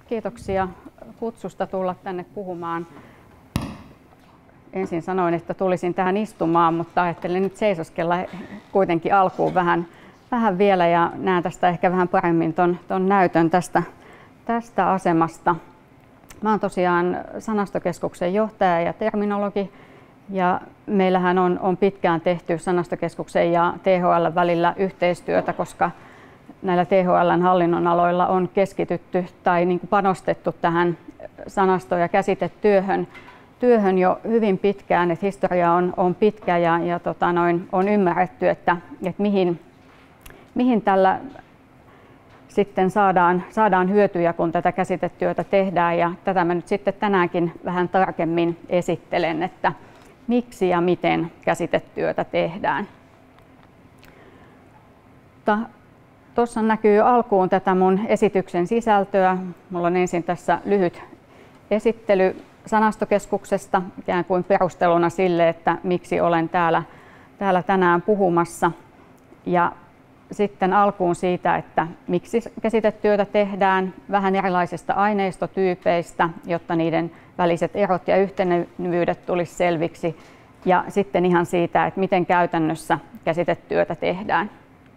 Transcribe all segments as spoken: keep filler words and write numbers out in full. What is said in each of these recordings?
Kiitoksia kutsusta tulla tänne puhumaan. Ensin sanoin, että tulisin tähän istumaan, mutta ajattelin nyt seisoskella kuitenkin alkuun vähän, vähän vielä ja näen tästä ehkä vähän paremmin ton, ton näytön tästä, tästä asemasta. Mä oon tosiaan Sanastokeskuksen johtaja ja terminologi ja meillähän on, on pitkään tehty Sanastokeskuksen ja T H L:n välillä yhteistyötä, koska näillä T H L:n hallinnonaloilla on keskitytty tai niin kuin panostettu tähän sanasto- ja käsitetyöhön työhön jo hyvin pitkään, että historia on, on pitkä ja, ja tota noin, on ymmärretty, että, että mihin, mihin tällä sitten saadaan, saadaan hyötyjä, kun tätä käsitetyötä tehdään, ja tätä mä nyt sitten tänäänkin vähän tarkemmin esittelen, että miksi ja miten käsitetyötä tehdään. Tuossa näkyy alkuun tätä mun esityksen sisältöä. Mulla on ensin tässä lyhyt esittely Sanastokeskuksesta ikään kuin perusteluna sille, että miksi olen täällä, täällä tänään puhumassa. Ja sitten alkuun siitä, että miksi käsitetyötä tehdään, vähän erilaisista aineistotyypeistä, jotta niiden väliset erot ja yhtenevyydet tulisi selviksi. Ja sitten ihan siitä, että miten käytännössä käsitetyötä tehdään.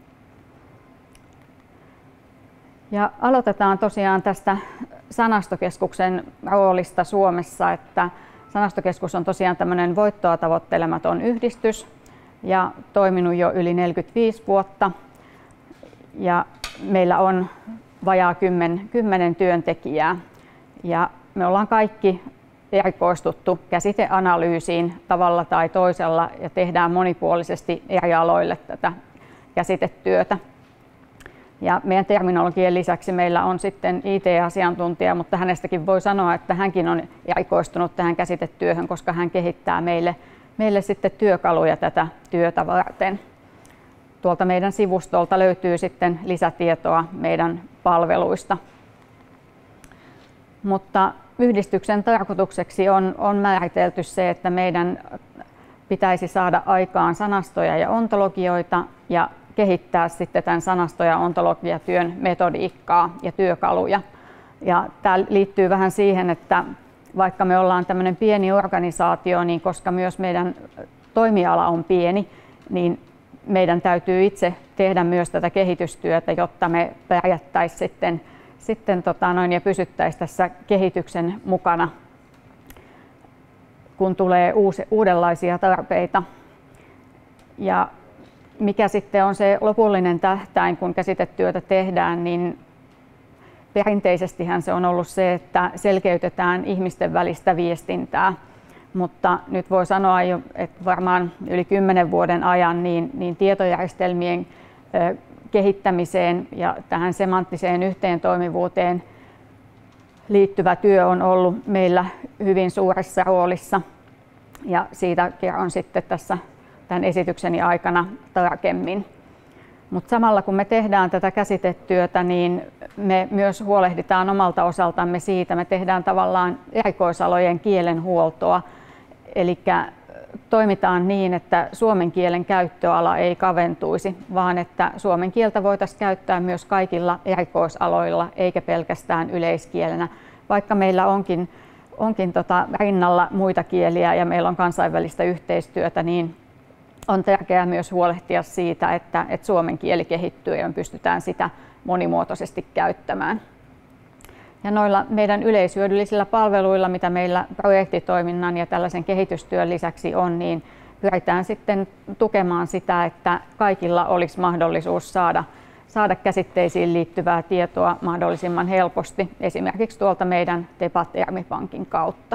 Ja aloitetaan tosiaan tästä Sanastokeskuksen roolista Suomessa, että Sanastokeskus on tosiaan tämmöinen voittoa tavoittelematon yhdistys ja toiminut jo yli neljäkymmentäviisi vuotta. Ja meillä on vajaa kymmenen työntekijää ja me ollaan kaikki erikoistuttu käsiteanalyysiin tavalla tai toisella ja tehdään monipuolisesti eri aloille tätä käsitetyötä. Ja meidän terminologien lisäksi meillä on sitten I T-asiantuntija, mutta hänestäkin voi sanoa, että hänkin on erikoistunut tähän käsitetyöhön, koska hän kehittää meille, meille sitten työkaluja tätä työtä varten. Tuolta meidän sivustolta löytyy sitten lisätietoa meidän palveluista. Mutta yhdistyksen tarkoitukseksi on, on määritelty se, että meidän pitäisi saada aikaan sanastoja ja ontologioita ja kehittää sitten tämän sanasto- ja ontologiatyön metodiikkaa ja työkaluja. Ja tämä liittyy vähän siihen, että vaikka me ollaan tämmöinen pieni organisaatio, niin koska myös meidän toimiala on pieni, niin meidän täytyy itse tehdä myös tätä kehitystyötä, jotta me pärjättäisiin sitten, sitten tota noin, ja pysyttäisiin tässä kehityksen mukana, kun tulee uusi, uudenlaisia tarpeita. Ja mikä sitten on se lopullinen tähtäin, kun käsitetyötä tehdään, niin perinteisestihän se on ollut se, että selkeytetään ihmisten välistä viestintää. Mutta nyt voi sanoa jo, että varmaan yli kymmenen vuoden ajan niin, niin tietojärjestelmien ö, kehittämiseen ja tähän semanttiseen yhteentoimivuuteen liittyvä työ on ollut meillä hyvin suuressa roolissa. Ja siitä kerron sitten tässä tämän esitykseni aikana tarkemmin. Mutta samalla kun me tehdään tätä käsitetyötä, niin me myös huolehditaan omalta osaltamme siitä, me tehdään tavallaan erikoisalojen kielenhuoltoa. Eli toimitaan niin, että suomen kielen käyttöala ei kaventuisi, vaan että suomen kieltä voitaisiin käyttää myös kaikilla erikoisaloilla, eikä pelkästään yleiskielenä. Vaikka meillä onkin, onkin tota rinnalla muita kieliä ja meillä on kansainvälistä yhteistyötä, niin on tärkeää myös huolehtia siitä, että, että suomen kieli kehittyy ja me pystytään sitä monimuotoisesti käyttämään. Ja noilla meidän yleishyödyllisillä palveluilla, mitä meillä projektitoiminnan ja tällaisen kehitystyön lisäksi on, niin pyritään sitten tukemaan sitä, että kaikilla olisi mahdollisuus saada, saada käsitteisiin liittyvää tietoa mahdollisimman helposti, esimerkiksi tuolta meidän Tepa-termipankin kautta.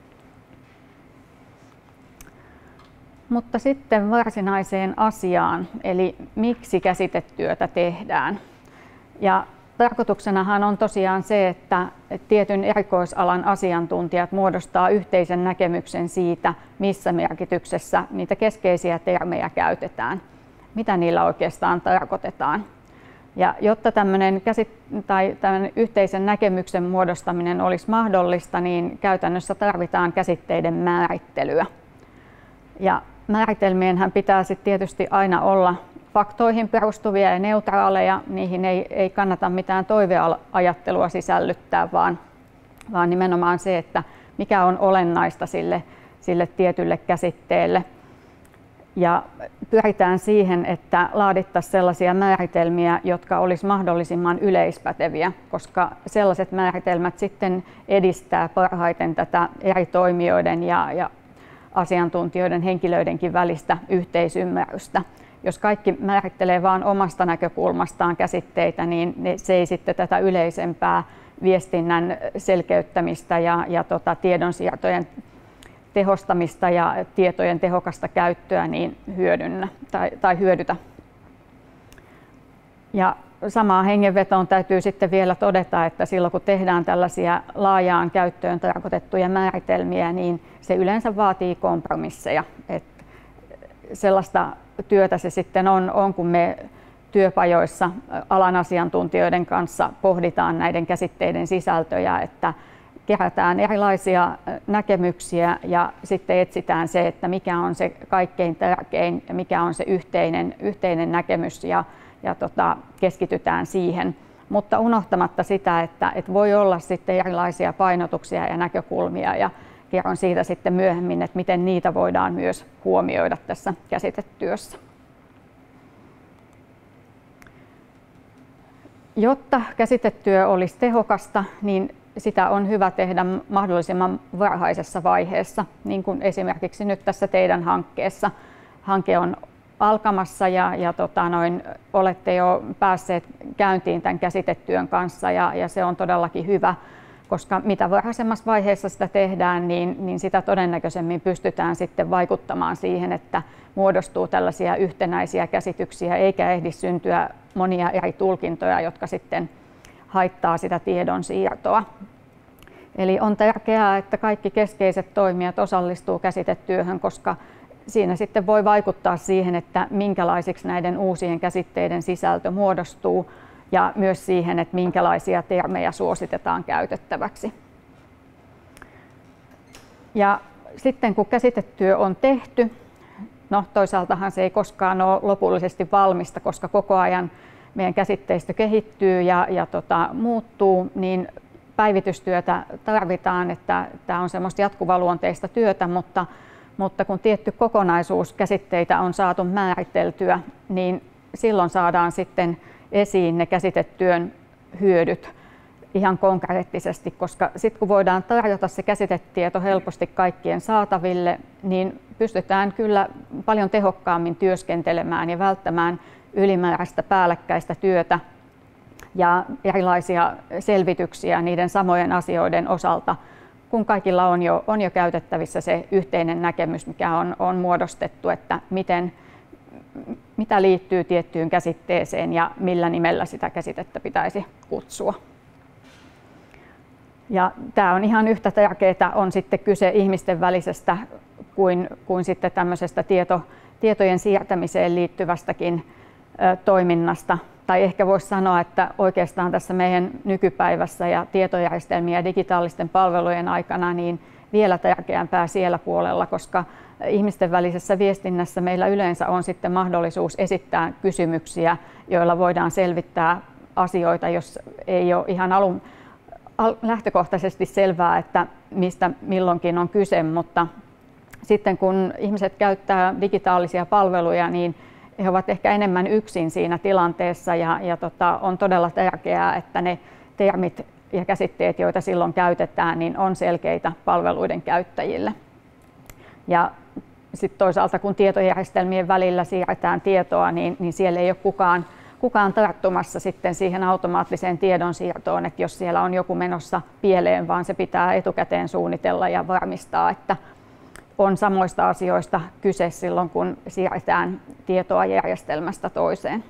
Mutta sitten varsinaiseen asiaan, eli miksi käsitetyötä tehdään. Ja tarkoituksenahan on tosiaan se, että tietyn erikoisalan asiantuntijat muodostaa yhteisen näkemyksen siitä, missä merkityksessä niitä keskeisiä termejä käytetään, mitä niillä oikeastaan tarkoitetaan. Ja jotta tämmöinen, käsit- tai tämmöinen yhteisen näkemyksen muodostaminen olisi mahdollista, niin käytännössä tarvitaan käsitteiden määrittelyä. Ja määritelmienhän pitää sitten tietysti aina olla, faktoihin perustuvia ja neutraaleja, niihin ei, ei kannata mitään toiveajattelua sisällyttää, vaan, vaan nimenomaan se, että mikä on olennaista sille, sille tietylle käsitteelle. Ja pyritään siihen, että laadittaisiin sellaisia määritelmiä, jotka olisi mahdollisimman yleispäteviä, koska sellaiset määritelmät sitten edistää parhaiten tätä eri toimijoiden ja, ja asiantuntijoiden, henkilöidenkin välistä yhteisymmärrystä. Jos kaikki määrittelee vain omasta näkökulmastaan käsitteitä, niin se ei sitten tätä yleisempää viestinnän selkeyttämistä ja, ja tota, tiedonsiirtojen tehostamista ja tietojen tehokasta käyttöä niin hyödynnä tai, tai hyödytä. Ja samaan hengenvetoon täytyy sitten vielä todeta, että silloin kun tehdään tällaisia laajaan käyttöön tarkoitettuja määritelmiä, niin se yleensä vaatii kompromisseja. Et sellaista työtä se sitten on, on, kun me työpajoissa alan asiantuntijoiden kanssa pohditaan näiden käsitteiden sisältöjä, että kerätään erilaisia näkemyksiä ja sitten etsitään se, että mikä on se kaikkein tärkein ja mikä on se yhteinen, yhteinen näkemys ja, ja tota, keskitytään siihen. Mutta unohtamatta sitä, että, että voi olla sitten erilaisia painotuksia ja näkökulmia ja kerron siitä sitten myöhemmin, että miten niitä voidaan myös huomioida tässä käsitetyössä. Jotta käsitetyö olisi tehokasta, niin sitä on hyvä tehdä mahdollisimman varhaisessa vaiheessa, niin kuin esimerkiksi nyt tässä teidän hankkeessa. Hanke on alkamassa ja, ja tota noin, olette jo päässeet käyntiin tämän käsitetyön kanssa ja, ja se on todellakin hyvä, koska mitä varhaisemmassa vaiheessa sitä tehdään, niin, niin sitä todennäköisemmin pystytään sitten vaikuttamaan siihen, että muodostuu tällaisia yhtenäisiä käsityksiä eikä ehdi syntyä monia eri tulkintoja, jotka sitten haittaa sitä tiedon siirtoa. Eli on tärkeää, että kaikki keskeiset toimijat osallistuu käsitetyöhön, koska siinä sitten voi vaikuttaa siihen, että minkälaisiksi näiden uusien käsitteiden sisältö muodostuu ja myös siihen, että minkälaisia termejä suositetaan käytettäväksi. Ja sitten kun käsitetyö on tehty, no toisaaltahan se ei koskaan ole lopullisesti valmista, koska koko ajan meidän käsitteistö kehittyy ja, ja tota, muuttuu, niin päivitystyötä tarvitaan, että tämä on semmoista jatkuvaluonteista työtä, mutta, mutta kun tietty kokonaisuus käsitteitä on saatu määriteltyä, niin silloin saadaan sitten esiin ne käsitetyön hyödyt ihan konkreettisesti, koska sitten kun voidaan tarjota se käsitetieto helposti kaikkien saataville, niin pystytään kyllä paljon tehokkaammin työskentelemään ja välttämään ylimääräistä päällekkäistä työtä ja erilaisia selvityksiä niiden samojen asioiden osalta, kun kaikilla on jo, on jo käytettävissä se yhteinen näkemys, mikä on, on muodostettu, että miten, mitä liittyy tiettyyn käsitteeseen ja millä nimellä sitä käsitettä pitäisi kutsua. Ja tämä on ihan yhtä tärkeää, on sitten kyse ihmisten välisestä kuin, kuin sitten tämmöisestä tieto, tietojen siirtämiseen liittyvästäkin ö, toiminnasta. Tai ehkä voisi sanoa, että oikeastaan tässä meidän nykypäivässä ja tietojärjestelmien ja digitaalisten palvelujen aikana niin vielä tärkeämpää siellä puolella, koska ihmisten välisessä viestinnässä meillä yleensä on sitten mahdollisuus esittää kysymyksiä, joilla voidaan selvittää asioita, jos ei ole ihan alun lähtökohtaisesti selvää, että mistä milloinkin on kyse, mutta sitten kun ihmiset käyttää digitaalisia palveluja, niin he ovat ehkä enemmän yksin siinä tilanteessa ja, ja tota, on todella tärkeää, että ne termit ja käsitteet, joita silloin käytetään, niin on selkeitä palveluiden käyttäjille. Ja sitten toisaalta kun tietojärjestelmien välillä siirretään tietoa, niin, niin siellä ei ole kukaan, kukaan tarttumassa sitten siihen automaattiseen tiedonsiirtoon, että jos siellä on joku menossa pieleen, vaan se pitää etukäteen suunnitella ja varmistaa, että on samoista asioista kyse silloin, kun siirretään tietoa järjestelmästä toiseen.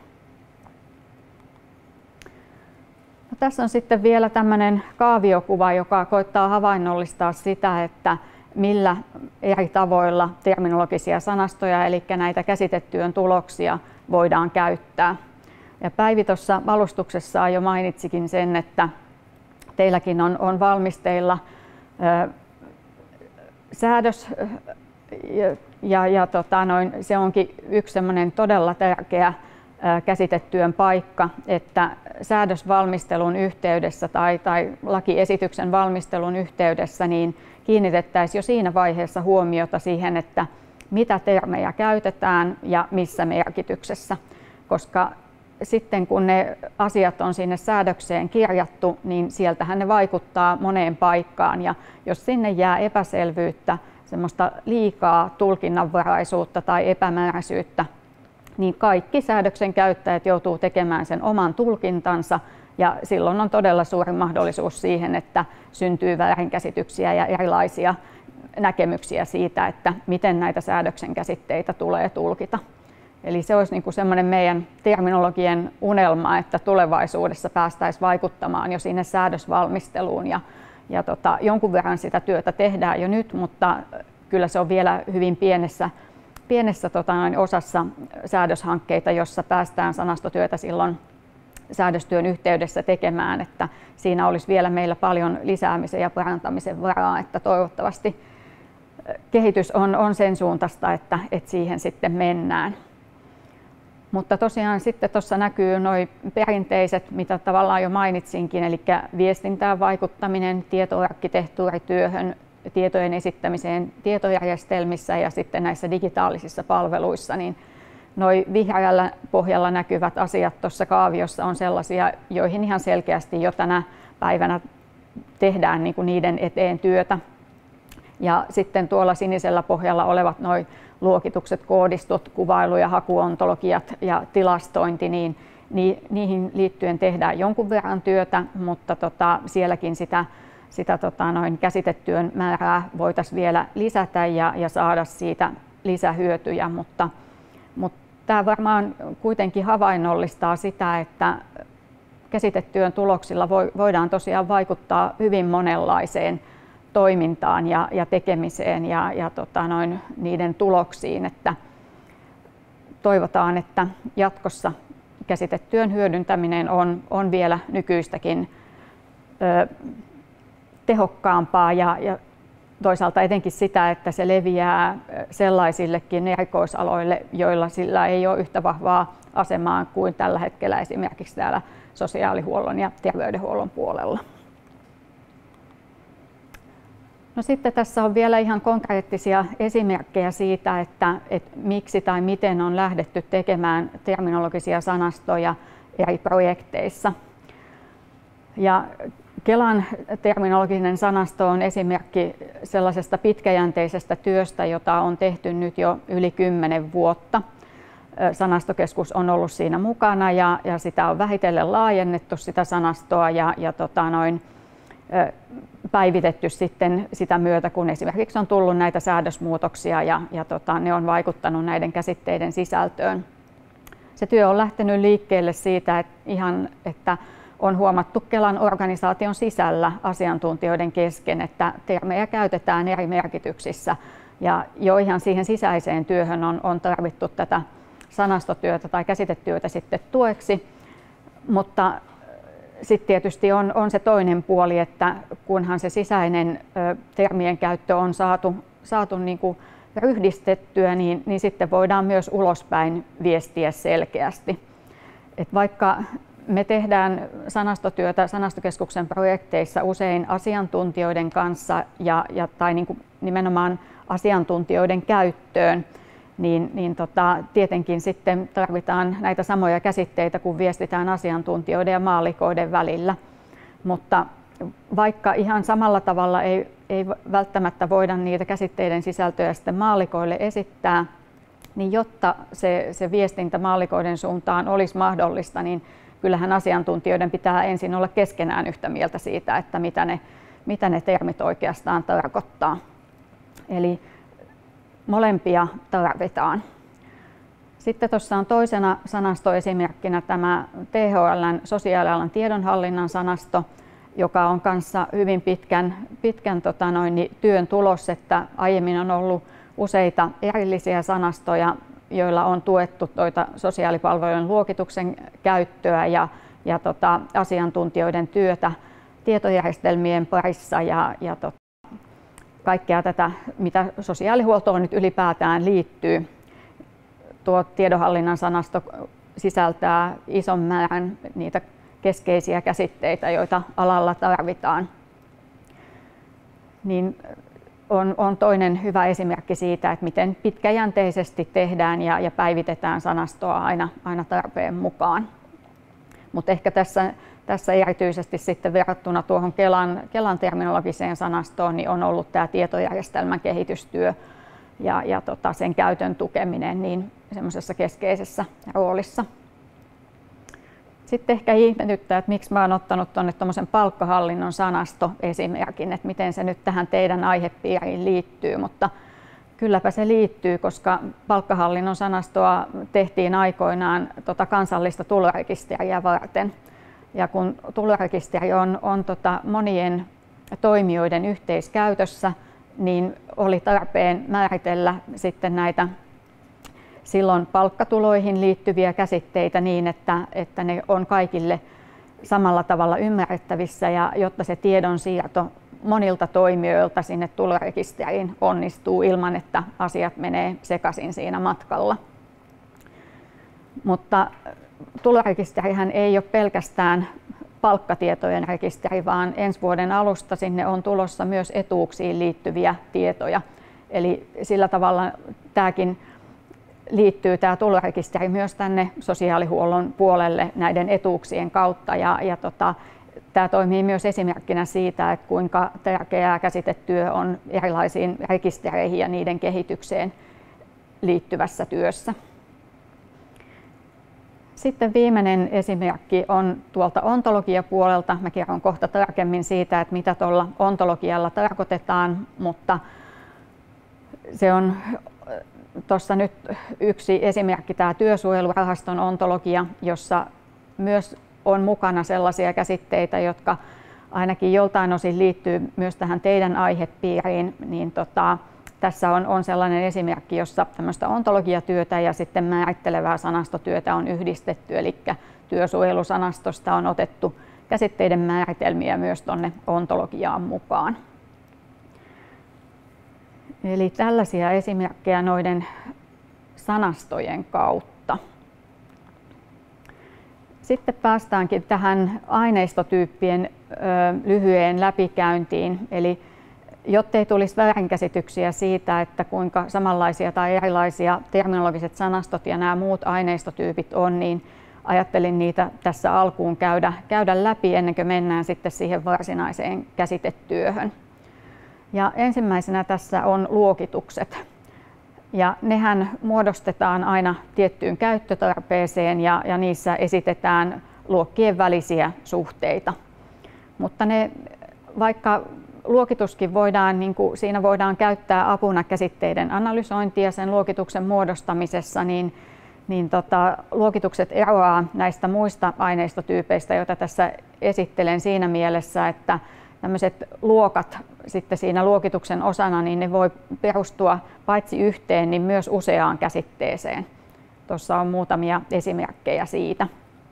No, tässä on sitten vielä tämmöinen kaaviokuva, joka koittaa havainnollistaa sitä, että millä eri tavoilla terminologisia sanastoja, eli näitä käsitetyön tuloksia, voidaan käyttää. Ja Päivi tuossa alustuksessaan jo mainitsikin sen, että teilläkin on, on valmisteilla ö, säädös ja, ja, ja tota noin, se onkin yksi semmoinen todella tärkeä käsitetyön paikka, että säädösvalmistelun yhteydessä tai, tai lakiesityksen valmistelun yhteydessä niin kiinnitettäisiin jo siinä vaiheessa huomiota siihen, että mitä termejä käytetään ja missä merkityksessä, koska sitten kun ne asiat on sinne säädökseen kirjattu, niin sieltähän ne vaikuttaa moneen paikkaan, ja jos sinne jää epäselvyyttä, semmoista liikaa tulkinnanvaraisuutta tai epämääräisyyttä, niin kaikki säädöksen käyttäjät joutuu tekemään sen oman tulkintansa, ja silloin on todella suuri mahdollisuus siihen, että syntyy väärinkäsityksiä ja erilaisia näkemyksiä siitä, että miten näitä säädöksen käsitteitä tulee tulkita. Eli se olisi niin kuin semmoinen meidän terminologien unelma, että tulevaisuudessa päästäisiin vaikuttamaan jo sinne säädösvalmisteluun. Ja, ja tota, jonkun verran sitä työtä tehdään jo nyt, mutta kyllä se on vielä hyvin pienessä, pienessä tota, noin osassa säädöshankkeita, jossa päästään sanastotyötä silloin säädöstyön yhteydessä tekemään. Että siinä olisi vielä meillä paljon lisäämisen ja parantamisen varaa, että toivottavasti kehitys on, on sen suuntaista, että, että siihen sitten mennään. Mutta tosiaan sitten tuossa näkyy nuo perinteiset, mitä tavallaan jo mainitsinkin, eli viestintään vaikuttaminen, tietoarkkitehtuurityöhön, tietojen esittämiseen tietojärjestelmissä ja sitten näissä digitaalisissa palveluissa, niin noi vihreällä pohjalla näkyvät asiat tuossa kaaviossa on sellaisia, joihin ihan selkeästi jo tänä päivänä tehdään niin kuin niiden eteen työtä. Ja sitten tuolla sinisellä pohjalla olevat noi luokitukset, koodistot, kuvailu- ja hakuontologiat ja tilastointi, niin niihin liittyen tehdään jonkun verran työtä, mutta tota, sielläkin sitä, sitä tota, noin käsitetyön määrää voitaisiin vielä lisätä ja, ja saada siitä lisähyötyjä, mutta, mutta tämä varmaan kuitenkin havainnollistaa sitä, että käsitetyön tuloksilla voidaan tosiaan vaikuttaa hyvin monenlaiseen toimintaan ja, ja tekemiseen ja, ja tota noin, niiden tuloksiin, että toivotaan, että jatkossa käsitetyön hyödyntäminen on, on vielä nykyistäkin ö, tehokkaampaa ja, ja toisaalta etenkin sitä, että se leviää sellaisillekin erikoisaloille, joilla sillä ei ole yhtä vahvaa asemaa kuin tällä hetkellä esimerkiksi täällä sosiaalihuollon ja terveydenhuollon puolella. No sitten tässä on vielä ihan konkreettisia esimerkkejä siitä, että, että miksi tai miten on lähdetty tekemään terminologisia sanastoja eri projekteissa. Ja Kelan terminologinen sanasto on esimerkki sellaisesta pitkäjänteisestä työstä, jota on tehty nyt jo yli kymmenen vuotta. Sanastokeskus on ollut siinä mukana ja, ja sitä on vähitellen laajennettu sitä sanastoa ja, ja tota noin, päivitetty sitten sitä myötä, kun esimerkiksi on tullut näitä säädösmuutoksia ja, ja tota, ne on vaikuttanut näiden käsitteiden sisältöön. Se työ on lähtenyt liikkeelle siitä, että, ihan, että on huomattu Kelan organisaation sisällä asiantuntijoiden kesken, että termejä käytetään eri merkityksissä ja jo ihan siihen sisäiseen työhön on, on tarvittu tätä sanastotyötä tai käsitetyötä sitten tueksi, mutta sitten tietysti on, on se toinen puoli, että kunhan se sisäinen ö, termien käyttö on saatu, saatu niin kuin ryhdistettyä, niin, niin sitten voidaan myös ulospäin viestiä selkeästi. Et vaikka me tehdään sanastotyötä Sanastokeskuksen projekteissa usein asiantuntijoiden kanssa ja, ja, tai niin kuin nimenomaan asiantuntijoiden käyttöön, niin, niin tota, tietenkin sitten tarvitaan näitä samoja käsitteitä, kun viestitään asiantuntijoiden ja maallikoiden välillä. Mutta vaikka ihan samalla tavalla ei, ei välttämättä voida niitä käsitteiden sisältöjä sitten maallikoille esittää, niin jotta se, se viestintä maallikoiden suuntaan olisi mahdollista, niin kyllähän asiantuntijoiden pitää ensin olla keskenään yhtä mieltä siitä, että mitä ne, mitä ne termit oikeastaan tarkoittaa. Eli molempia tarvitaan. Sitten tuossa on toisena sanastoesimerkkinä tämä T H L:n sosiaalialan tiedonhallinnan sanasto, joka on kanssa hyvin pitkän, pitkän tota noin, työn tulos, että aiemmin on ollut useita erillisiä sanastoja, joilla on tuettu toita sosiaalipalvelujen luokituksen käyttöä ja, ja tota, asiantuntijoiden työtä tietojärjestelmien parissa ja, ja tota, kaikkea tätä, mitä sosiaalihuoltoon nyt ylipäätään liittyy. Tuo tiedonhallinnan sanasto sisältää ison määrän niitä keskeisiä käsitteitä, joita alalla tarvitaan. Niin on, on toinen hyvä esimerkki siitä, että miten pitkäjänteisesti tehdään ja, ja päivitetään sanastoa aina, aina tarpeen mukaan. Mutta ehkä tässä, tässä erityisesti sitten verrattuna tuohon Kelan, Kelan terminologiseen sanastoon niin on ollut tämä tietojärjestelmän kehitystyö ja, ja tota, sen käytön tukeminen niin semmoisessa keskeisessä roolissa. Sitten ehkä ihmetyttää, että miksi mä oon ottanut tuonne tuommoisen palkkahallinnon sanastoesimerkin, että miten se nyt tähän teidän aihepiiriin liittyy, mutta kylläpä se liittyy, koska palkkahallinnon sanastoa tehtiin aikoinaan tota kansallista tulorekisteriä varten. Ja kun tulorekisteri on, on tota monien toimijoiden yhteiskäytössä, niin oli tarpeen määritellä sitten näitä silloin palkkatuloihin liittyviä käsitteitä niin, että, että ne on kaikille samalla tavalla ymmärrettävissä, ja jotta se tiedonsiirto monilta toimijoilta sinne tulorekisteriin onnistuu ilman, että asiat menee sekaisin siinä matkalla. Mutta tulorekisterihän ei ole pelkästään palkkatietojen rekisteri, vaan ensi vuoden alusta sinne on tulossa myös etuuksiin liittyviä tietoja. Eli sillä tavalla tämäkin liittyy tämä tulorekisteri myös tänne sosiaalihuollon puolelle näiden etuuksien kautta. Ja, ja tota, tämä toimii myös esimerkkinä siitä, että kuinka tärkeää käsitetyö on erilaisiin rekistereihin ja niiden kehitykseen liittyvässä työssä. Sitten viimeinen esimerkki on tuolta ontologiapuolelta. Mä kerron kohta tarkemmin siitä, että mitä tuolla ontologialla tarkoitetaan, mutta se on tuossa nyt yksi esimerkki, tämä työsuojelurahaston ontologia, jossa myös on mukana sellaisia käsitteitä, jotka ainakin joltain osin liittyy myös tähän teidän aihepiiriin, niin tota, tässä on, on sellainen esimerkki, jossa tämmöistä ontologiatyötä ja sitten määrittelevää sanastotyötä on yhdistetty, eli työsuojelusanastosta on otettu käsitteiden määritelmiä myös tuonne ontologiaan mukaan. Eli tällaisia esimerkkejä noiden sanastojen kautta. Sitten päästäänkin tähän aineistotyyppien ö, lyhyeen läpikäyntiin. Eli jottei tulisi väärinkäsityksiä siitä, että kuinka samanlaisia tai erilaisia terminologiset sanastot ja nämä muut aineistotyypit on, niin ajattelin niitä tässä alkuun käydä, käydä läpi ennen kuin mennään sitten siihen varsinaiseen käsitetyöhön. Ja ensimmäisenä tässä on luokitukset. Ja nehän muodostetaan aina tiettyyn käyttötarpeeseen ja, ja niissä esitetään luokkien välisiä suhteita. Mutta ne, vaikka luokituskin voidaan, niin kuin siinä voidaan käyttää apuna käsitteiden analysointia sen luokituksen muodostamisessa, niin, niin tota, luokitukset eroaa näistä muista aineistotyypeistä, joita tässä esittelen siinä mielessä, että tämmöiset luokat sitten siinä luokituksen osana, niin ne voi perustua paitsi yhteen, niin myös useaan käsitteeseen. Tuossa on muutamia esimerkkejä siitä.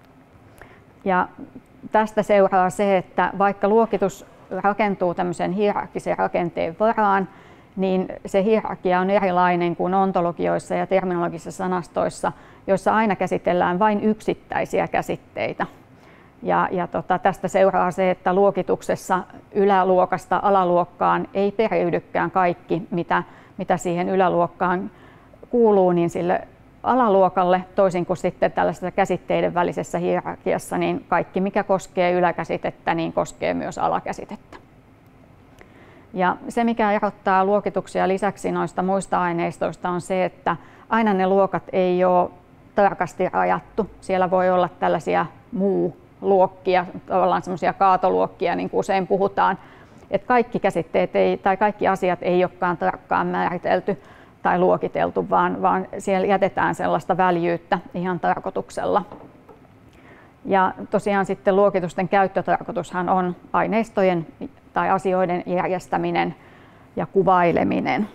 Ja tästä seuraa se, että vaikka luokitus rakentuu tämmöisen hierarkkisen rakenteen varaan, niin se hierarkia on erilainen kuin ontologioissa ja terminologisissa sanastoissa, joissa aina käsitellään vain yksittäisiä käsitteitä. Ja, ja tota, tästä seuraa se, että luokituksessa yläluokasta alaluokkaan ei periydykään kaikki, mitä, mitä siihen yläluokkaan kuuluu, niin sille alaluokalle, toisin kuin sitten tällaisessa käsitteiden välisessä hierarkiassa, niin kaikki mikä koskee yläkäsitettä, niin koskee myös alakäsitettä. Ja se mikä erottaa luokituksia lisäksi noista muista aineistoista on se, että aina ne luokat ei ole tarkasti rajattu. Siellä voi olla tällaisia muu luokkia, tavallaan semmoisia kaatoluokkia, niin kuin usein puhutaan, että kaikki käsitteet ei, tai kaikki asiat ei olekaan tarkkaan määritelty tai luokiteltu, vaan, vaan siellä jätetään sellaista väljyyttä ihan tarkoituksella. Ja tosiaan sitten luokitusten käyttötarkoitushan on aineistojen tai asioiden järjestäminen ja kuvaileminen.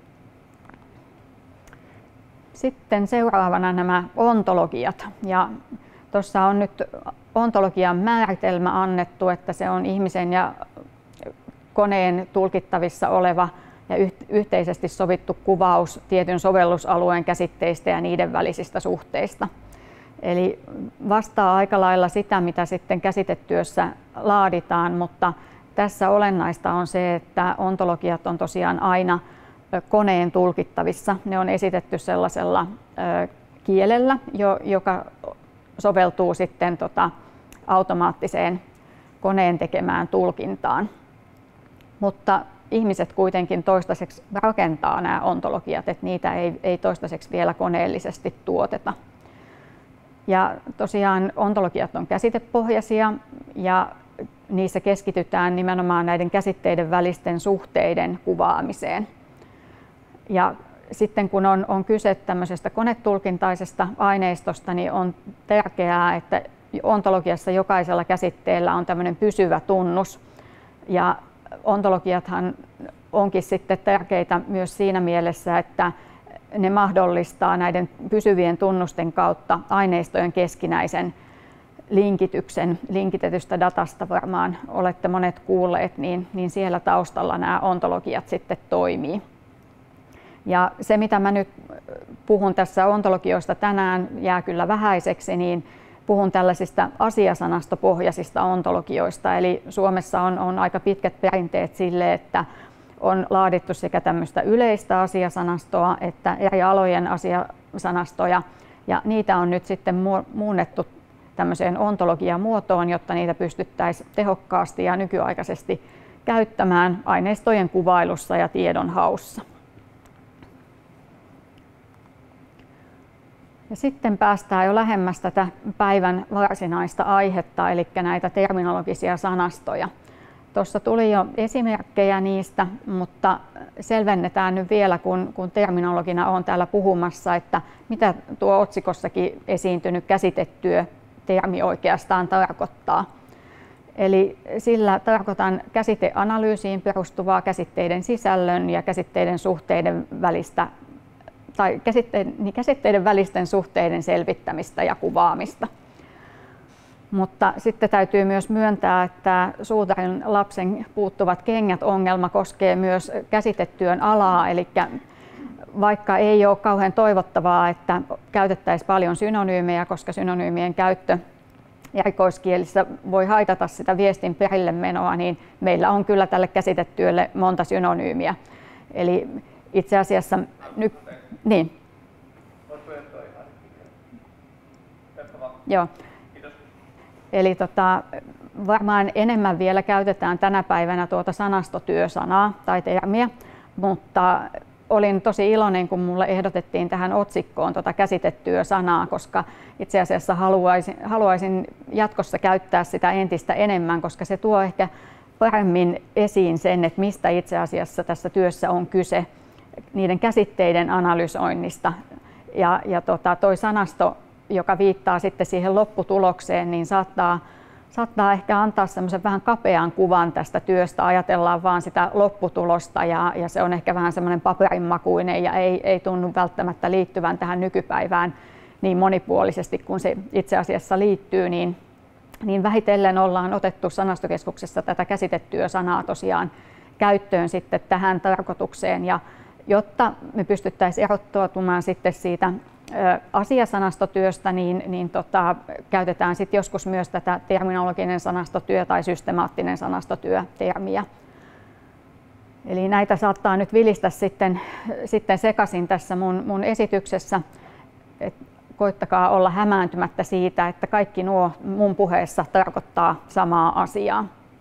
Sitten seuraavana nämä ontologiat. Ja tuossa on nyt ontologian määritelmä annettu, että se on ihmisen ja koneen tulkittavissa oleva ja yhteisesti sovittu kuvaus tietyn sovellusalueen käsitteistä ja niiden välisistä suhteista. Eli vastaa aika lailla sitä, mitä sitten käsitetyössä laaditaan, mutta tässä olennaista on se, että ontologiat on tosiaan aina koneen tulkittavissa. Ne on esitetty sellaisella kielellä, joka soveltuu sitten tota automaattiseen koneen tekemään tulkintaan. Mutta ihmiset kuitenkin toistaiseksi rakentaa nämä ontologiat, että niitä ei, ei toistaiseksi vielä koneellisesti tuoteta. Ja tosiaan ontologiat on käsitepohjaisia ja niissä keskitytään nimenomaan näiden käsitteiden välisten suhteiden kuvaamiseen. Ja sitten kun on, on kyse tämmöisestä konetulkintaisesta aineistosta, niin on tärkeää, että ontologiassa jokaisella käsitteellä on tämmöinen pysyvä tunnus. Ja ontologiathan onkin sitten tärkeitä myös siinä mielessä, että ne mahdollistaa näiden pysyvien tunnusten kautta aineistojen keskinäisen linkityksen. Linkitetystä datasta varmaan olette monet kuulleet, niin, niin siellä taustalla nämä ontologiat sitten toimii. Ja se, mitä mä nyt puhun tässä ontologioista tänään, jää kyllä vähäiseksi, niin puhun tällaisista asiasanastopohjaisista ontologioista. Eli Suomessa on, on aika pitkät perinteet sille, että on laadittu sekä tämmöistä yleistä asiasanastoa että eri alojen asiasanastoja. Ja niitä on nyt sitten muunnettu tämmöiseen ontologiamuotoon, jotta niitä pystyttäisiin tehokkaasti ja nykyaikaisesti käyttämään aineistojen kuvailussa ja tiedonhaussa. Ja sitten päästään jo lähemmäs tätä päivän varsinaista aihetta, eli näitä terminologisia sanastoja. Tuossa tuli jo esimerkkejä niistä, mutta selvennetään nyt vielä, kun, kun terminologina olen täällä puhumassa, että mitä tuo otsikossakin esiintynyt käsitetyö termi oikeastaan tarkoittaa. Eli sillä tarkoitan käsiteanalyysiin perustuvaa käsitteiden sisällön ja käsitteiden suhteiden välistä tai käsitteiden, niin käsitteiden välisten suhteiden selvittämistä ja kuvaamista. Mutta sitten täytyy myös myöntää, että suutarin lapsen puuttuvat kengät -ongelma koskee myös käsitetyön alaa, eli vaikka ei ole kauhean toivottavaa, että käytettäisiin paljon synonyymejä, koska synonyymien käyttö erikoiskielissä voi haitata sitä viestin perille menoa, niin meillä on kyllä tälle käsitetyölle monta synonyymiä. Eli itse asiassa nyt niin. Joo. Eli tota, varmaan enemmän vielä käytetään tänä päivänä tuota sanastotyösanaa tai termiä, mutta olin tosi iloinen, kun mulle ehdotettiin tähän otsikkoon tuota käsitetyösanaa, koska itse asiassa haluaisin, haluaisin jatkossa käyttää sitä entistä enemmän, koska se tuo ehkä paremmin esiin sen, että mistä itse asiassa tässä työssä on kyse, niiden käsitteiden analysoinnista. Ja, ja tota, toi sanasto, joka viittaa sitten siihen lopputulokseen, niin saattaa, saattaa ehkä antaa semmoisen vähän kapean kuvan tästä työstä. Ajatellaan vaan sitä lopputulosta ja, ja se on ehkä vähän semmoinen paperinmakuinen ja ei, ei tunnu välttämättä liittyvän tähän nykypäivään niin monipuolisesti kuin se itse asiassa liittyy. Niin, niin vähitellen ollaan otettu Sanastokeskuksessa tätä käsitetyösanaa tosiaan käyttöön sitten tähän tarkoitukseen. Ja jotta me pystyttäisiin erottautumaan sitten siitä asiasanastotyöstä, niin, niin tota, käytetään sit joskus myös tätä terminologinen sanastotyö tai systemaattinen sanastotyö-termiä. Eli näitä saattaa nyt vilistä sitten, sitten sekaisin tässä mun, mun esityksessä. Et koittakaa olla hämääntymättä siitä, että kaikki nuo mun puheessa tarkoittaa samaa asiaa.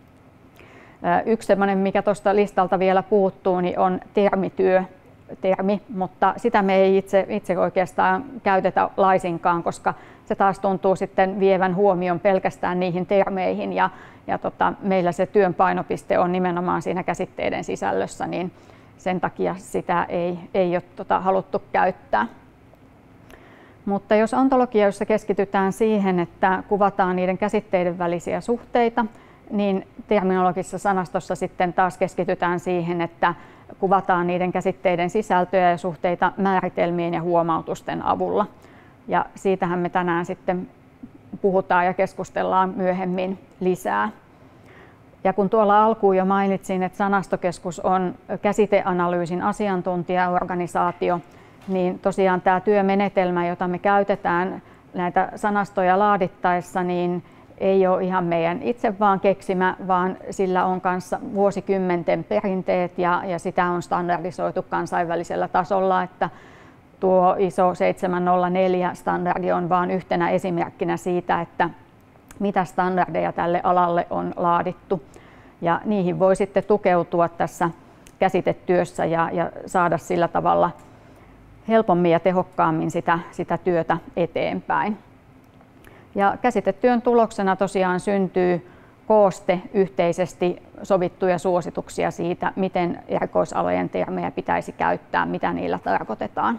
Yksi sellainen, mikä tuosta listalta vielä puuttuu, niin on termityö. termi, mutta sitä me ei itse, itse oikeastaan käytetä laisinkaan, koska se taas tuntuu sitten vievän huomion pelkästään niihin termeihin ja, ja tota, meillä se työn painopiste on nimenomaan siinä käsitteiden sisällössä, niin sen takia sitä ei, ei ole tota, haluttu käyttää. Mutta jos ontologioissa keskitytään siihen, että kuvataan niiden käsitteiden välisiä suhteita, niin terminologisessa sanastossa sitten taas keskitytään siihen, että kuvataan niiden käsitteiden sisältöjä ja suhteita määritelmien ja huomautusten avulla. Ja siitähän me tänään sitten puhutaan ja keskustellaan myöhemmin lisää. Ja kun tuolla alkuun jo mainitsin, että Sanastokeskus on käsiteanalyysin asiantuntijaorganisaatio, niin tosiaan tämä työmenetelmä, jota me käytetään näitä sanastoja laadittaessa niin ei ole ihan meidän itse vaan keksimä, vaan sillä on kanssa vuosikymmenten perinteet ja, ja sitä on standardisoitu kansainvälisellä tasolla, että tuo I S O seitsemäntoistasataaneljä-standardi on vain yhtenä esimerkkinä siitä, että mitä standardeja tälle alalle on laadittu. Ja niihin voi sitten tukeutua tässä käsitetyössä ja, ja saada sillä tavalla helpommin ja tehokkaammin sitä, sitä työtä eteenpäin. Ja käsitetyön tuloksena tosiaan syntyy kooste yhteisesti sovittuja suosituksia siitä, miten erikoisalojen termejä pitäisi käyttää, mitä niillä tarkoitetaan.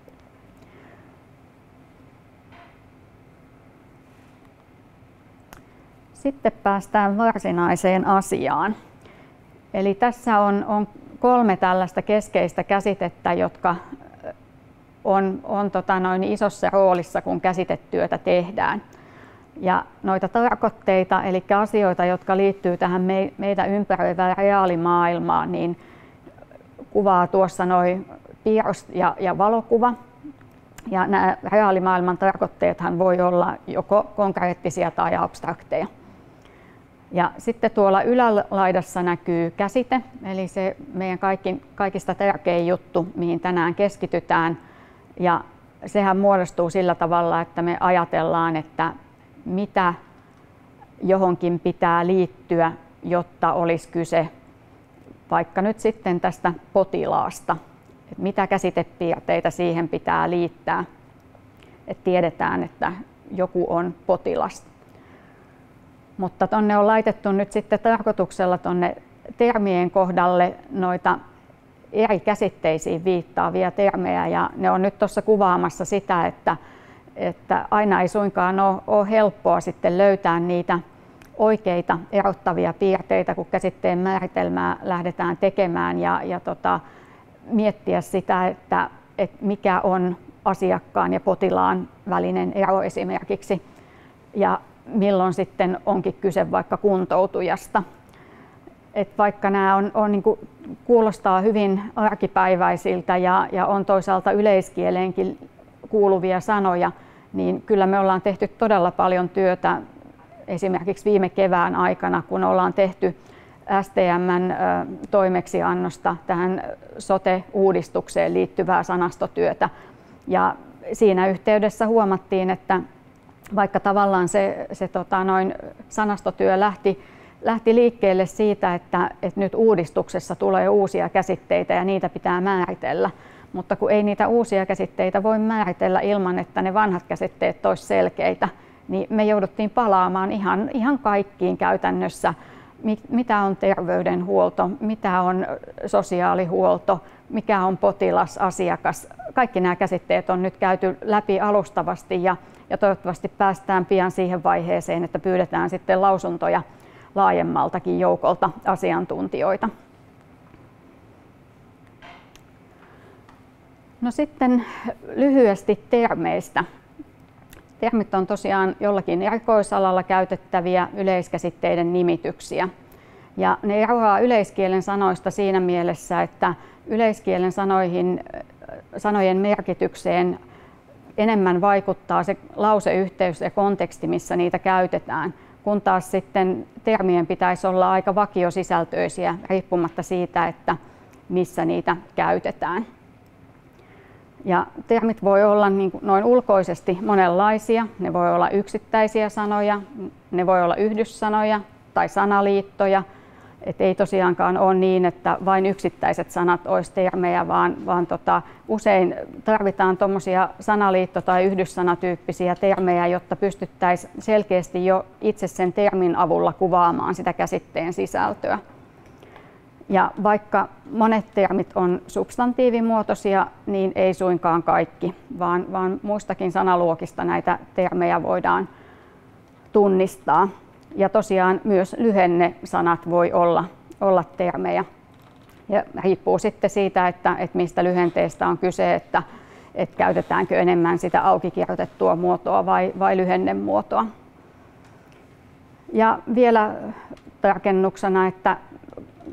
Sitten päästään varsinaiseen asiaan. Eli tässä on, on kolme tällaista keskeistä käsitettä, jotka on, on tota noin isossa roolissa, kun käsitetyötä tehdään. Ja noita tarkoitteita, eli asioita, jotka liittyy tähän me, meitä ympäröivään reaalimaailmaan, niin kuvaa tuossa noin piirros ja, ja valokuva. Ja nämä reaalimaailman tarkoitteethan voi olla joko konkreettisia tai abstrakteja. Ja sitten tuolla ylälaidassa näkyy käsite, eli se meidän kaikki, kaikista tärkein juttu, mihin tänään keskitytään. Ja sehän muodostuu sillä tavalla, että me ajatellaan, että mitä johonkin pitää liittyä, jotta olisi kyse vaikka nyt sitten tästä potilaasta. Että mitä käsitepiirteitä siihen pitää liittää, että tiedetään, että joku on potilas. Mutta tuonne on laitettu nyt sitten tarkoituksella tuonne termien kohdalle noita eri käsitteisiin viittaavia termejä, ja ne on nyt tuossa kuvaamassa sitä, että, että aina ei suinkaan ole, ole helppoa sitten löytää niitä oikeita erottavia piirteitä, kun käsitteen määritelmää lähdetään tekemään ja, ja tota, miettiä sitä, että, että mikä on asiakkaan ja potilaan välinen ero esimerkiksi ja milloin sitten onkin kyse vaikka kuntoutujasta. Et vaikka nämä on, on niin kuin, kuulostaa hyvin arkipäiväisiltä ja, ja on toisaalta yleiskieleenkin kuuluvia sanoja, niin kyllä me ollaan tehty todella paljon työtä esimerkiksi viime kevään aikana, kun ollaan tehty S T M:n toimeksiannosta tähän sote-uudistukseen liittyvää sanastotyötä. Ja siinä yhteydessä huomattiin, että vaikka tavallaan se, se tota, noin sanastotyö lähti, lähti liikkeelle siitä, että, että nyt uudistuksessa tulee uusia käsitteitä ja niitä pitää määritellä, mutta kun ei niitä uusia käsitteitä voi määritellä ilman, että ne vanhat käsitteet olisi selkeitä, niin me jouduttiin palaamaan ihan, ihan kaikkiin käytännössä, mitä on terveydenhuolto, mitä on sosiaalihuolto, mikä on potilas, asiakas. Kaikki nämä käsitteet on nyt käyty läpi alustavasti ja, ja toivottavasti päästään pian siihen vaiheeseen, että pyydetään sitten lausuntoja laajemmaltakin joukolta asiantuntijoita. No sitten lyhyesti termeistä. Termit on tosiaan jollakin erikoisalalla käytettäviä yleiskäsitteiden nimityksiä. Ja ne eroaa yleiskielen sanoista siinä mielessä, että yleiskielen sanoihin, sanojen merkitykseen enemmän vaikuttaa se lauseyhteys ja konteksti, missä niitä käytetään, kun taas sitten termien pitäisi olla aika vakiosisältöisiä riippumatta siitä, että missä niitä käytetään. Ja termit voi olla niin kuin noin ulkoisesti monenlaisia. Ne voi olla yksittäisiä sanoja, ne voi olla yhdyssanoja tai sanaliittoja. Et ei tosiaankaan ole niin, että vain yksittäiset sanat olisi termejä, vaan, vaan tota, usein tarvitaan tuommoisia sanaliitto- tai yhdyssanatyyppisiä termejä, jotta pystyttäisiin selkeästi jo itse sen termin avulla kuvaamaan sitä käsitteen sisältöä. Ja vaikka monet termit on substantiivimuotoisia, niin ei suinkaan kaikki, vaan, vaan muistakin sanaluokista näitä termejä voidaan tunnistaa. Ja tosiaan myös lyhennesanat voi olla, olla termejä. Ja riippuu sitten siitä, että, että mistä lyhenteestä on kyse, että, että käytetäänkö enemmän sitä aukikirjoitettua muotoa vai, vai lyhennemuotoa. Ja vielä tarkennuksena, että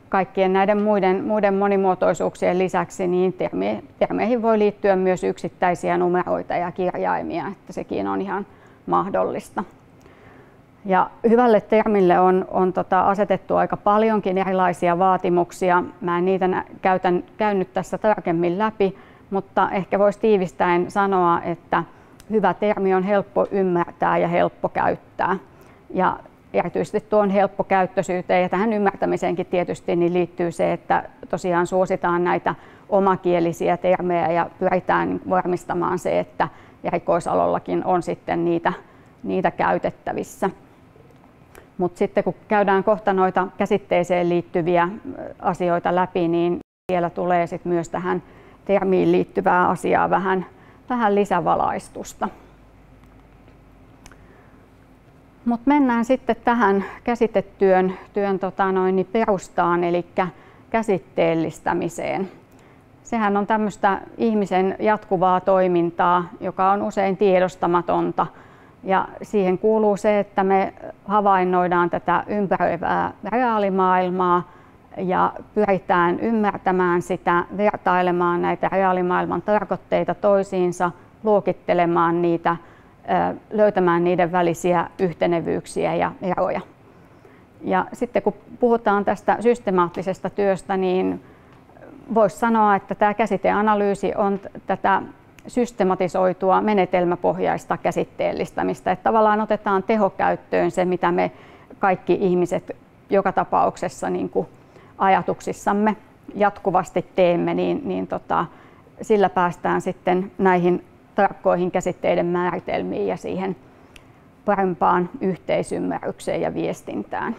kaikkien näiden muiden, muiden monimuotoisuuksien lisäksi niin termi, termeihin voi liittyä myös yksittäisiä numeroita ja kirjaimia, että sekin on ihan mahdollista. Ja hyvälle termille on, on tota asetettu aika paljonkin erilaisia vaatimuksia. Mä en niitä käytän, käynyt tässä tarkemmin läpi, mutta ehkä voisi tiivistäen sanoa, että hyvä termi on helppo ymmärtää ja helppo käyttää. Ja erityisesti tuon helppokäyttöisyyteen ja tähän ymmärtämiseenkin tietysti niin liittyy se, että tosiaan suositaan näitä omakielisiä termejä ja pyritään varmistamaan se, että erikoisalollakin on sitten niitä, niitä käytettävissä. Mutta sitten kun käydään kohta noita käsitteeseen liittyviä asioita läpi, niin siellä tulee sit myös tähän termiin liittyvää asiaa vähän, vähän lisävalaistusta. Mutta mennään sitten tähän käsitetyön työn, tota noin, perustaan, eli käsitteellistämiseen. Sehän on tämmöistä ihmisen jatkuvaa toimintaa, joka on usein tiedostamatonta. Ja siihen kuuluu se, että me havainnoidaan tätä ympäröivää reaalimaailmaa ja pyritään ymmärtämään sitä, vertailemaan näitä reaalimaailman tarkoitteita toisiinsa, luokittelemaan niitä, löytämään niiden välisiä yhtenevyyksiä ja eroja. Ja sitten kun puhutaan tästä systemaattisesta työstä, niin voisi sanoa, että tämä käsiteanalyysi on tätä systematisoitua menetelmäpohjaista käsitteellistämistä. Että tavallaan otetaan tehokäyttöön se, mitä me kaikki ihmiset joka tapauksessa niin kuin ajatuksissamme jatkuvasti teemme, niin, niin tota, sillä päästään sitten näihin tarkkoihin käsitteiden määritelmiin ja siihen parempaan yhteisymmärrykseen ja viestintään.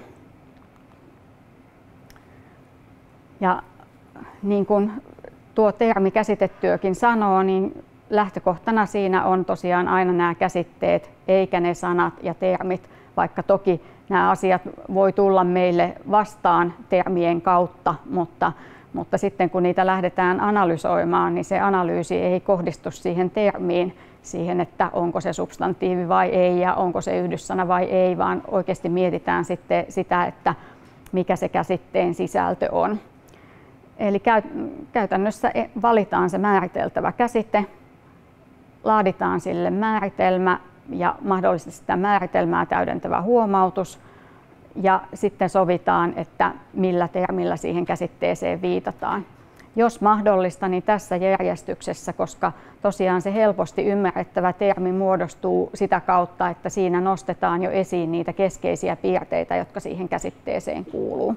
Ja niin kuin tuo termi käsitetyökin sanoo, niin lähtökohtana siinä on tosiaan aina nämä käsitteet, eikä ne sanat ja termit, vaikka toki nämä asiat voi tulla meille vastaan termien kautta, mutta, mutta sitten kun niitä lähdetään analysoimaan, niin se analyysi ei kohdistu siihen termiin, siihen, että onko se substantiivi vai ei ja onko se yhdyssana vai ei, vaan oikeasti mietitään sitten sitä, että mikä se käsitteen sisältö on. Eli käytännössä valitaan se määriteltävä käsite, laaditaan sille määritelmä ja mahdollisesti sitä määritelmää täydentävä huomautus ja sitten sovitaan, että millä termillä siihen käsitteeseen viitataan. Jos mahdollista, niin tässä järjestyksessä, koska tosiaan se helposti ymmärrettävä termi muodostuu sitä kautta, että siinä nostetaan jo esiin niitä keskeisiä piirteitä, jotka siihen käsitteeseen kuuluu.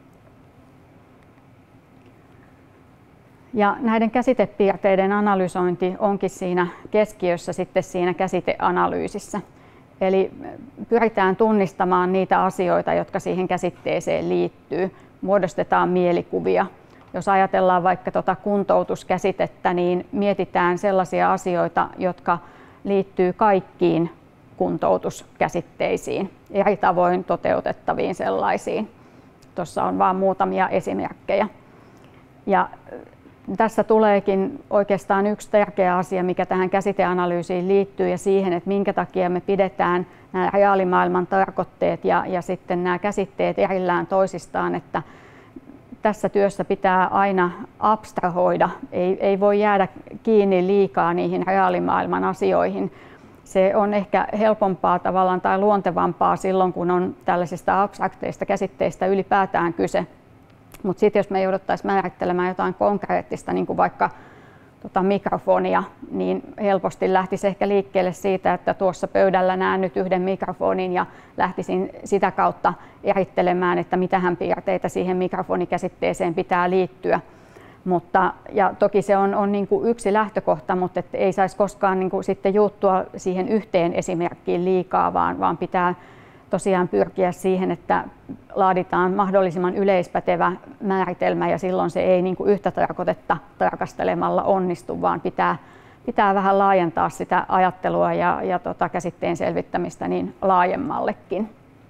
Ja näiden käsitepiirteiden analysointi onkin siinä keskiössä sitten siinä käsiteanalyysissä. Eli pyritään tunnistamaan niitä asioita, jotka siihen käsitteeseen liittyy. Muodostetaan mielikuvia. Jos ajatellaan vaikka tuota kuntoutuskäsitettä, niin mietitään sellaisia asioita, jotka liittyy kaikkiin kuntoutuskäsitteisiin, eri tavoin toteutettaviin sellaisiin. Tuossa on vain muutamia esimerkkejä. Ja tässä tuleekin oikeastaan yksi tärkeä asia, mikä tähän käsiteanalyysiin liittyy ja siihen, että minkä takia me pidetään nämä reaalimaailman tarkoitteet ja, ja sitten nämä käsitteet erillään toisistaan, että tässä työssä pitää aina abstrahoida, ei, ei voi jäädä kiinni liikaa niihin reaalimaailman asioihin. Se on ehkä helpompaa tavallaan tai luontevampaa silloin, kun on tällaisista abstrakteista käsitteistä ylipäätään kyse. Mutta sitten jos me jouduttaisiin määrittelemään jotain konkreettista, niin kuin vaikka tota mikrofonia, niin helposti lähtisi ehkä liikkeelle siitä, että tuossa pöydällä näen nyt yhden mikrofonin ja lähtisin sitä kautta erittelemään, että mitähän piirteitä siihen mikrofonikäsitteeseen pitää liittyä. Mutta, ja toki se on, on niin kuin yksi lähtökohta, mutta et ei saisi koskaan niin kuin sitten juuttua siihen yhteen esimerkkiin liikaa, vaan, vaan pitää tosiaan pyrkiä siihen, että laaditaan mahdollisimman yleispätevä määritelmä ja silloin se ei niin kuin yhtä tarkoitetta tarkastelemalla onnistu, vaan pitää, pitää vähän laajentaa sitä ajattelua ja, ja tota käsitteen selvittämistä niin laajemmallekin.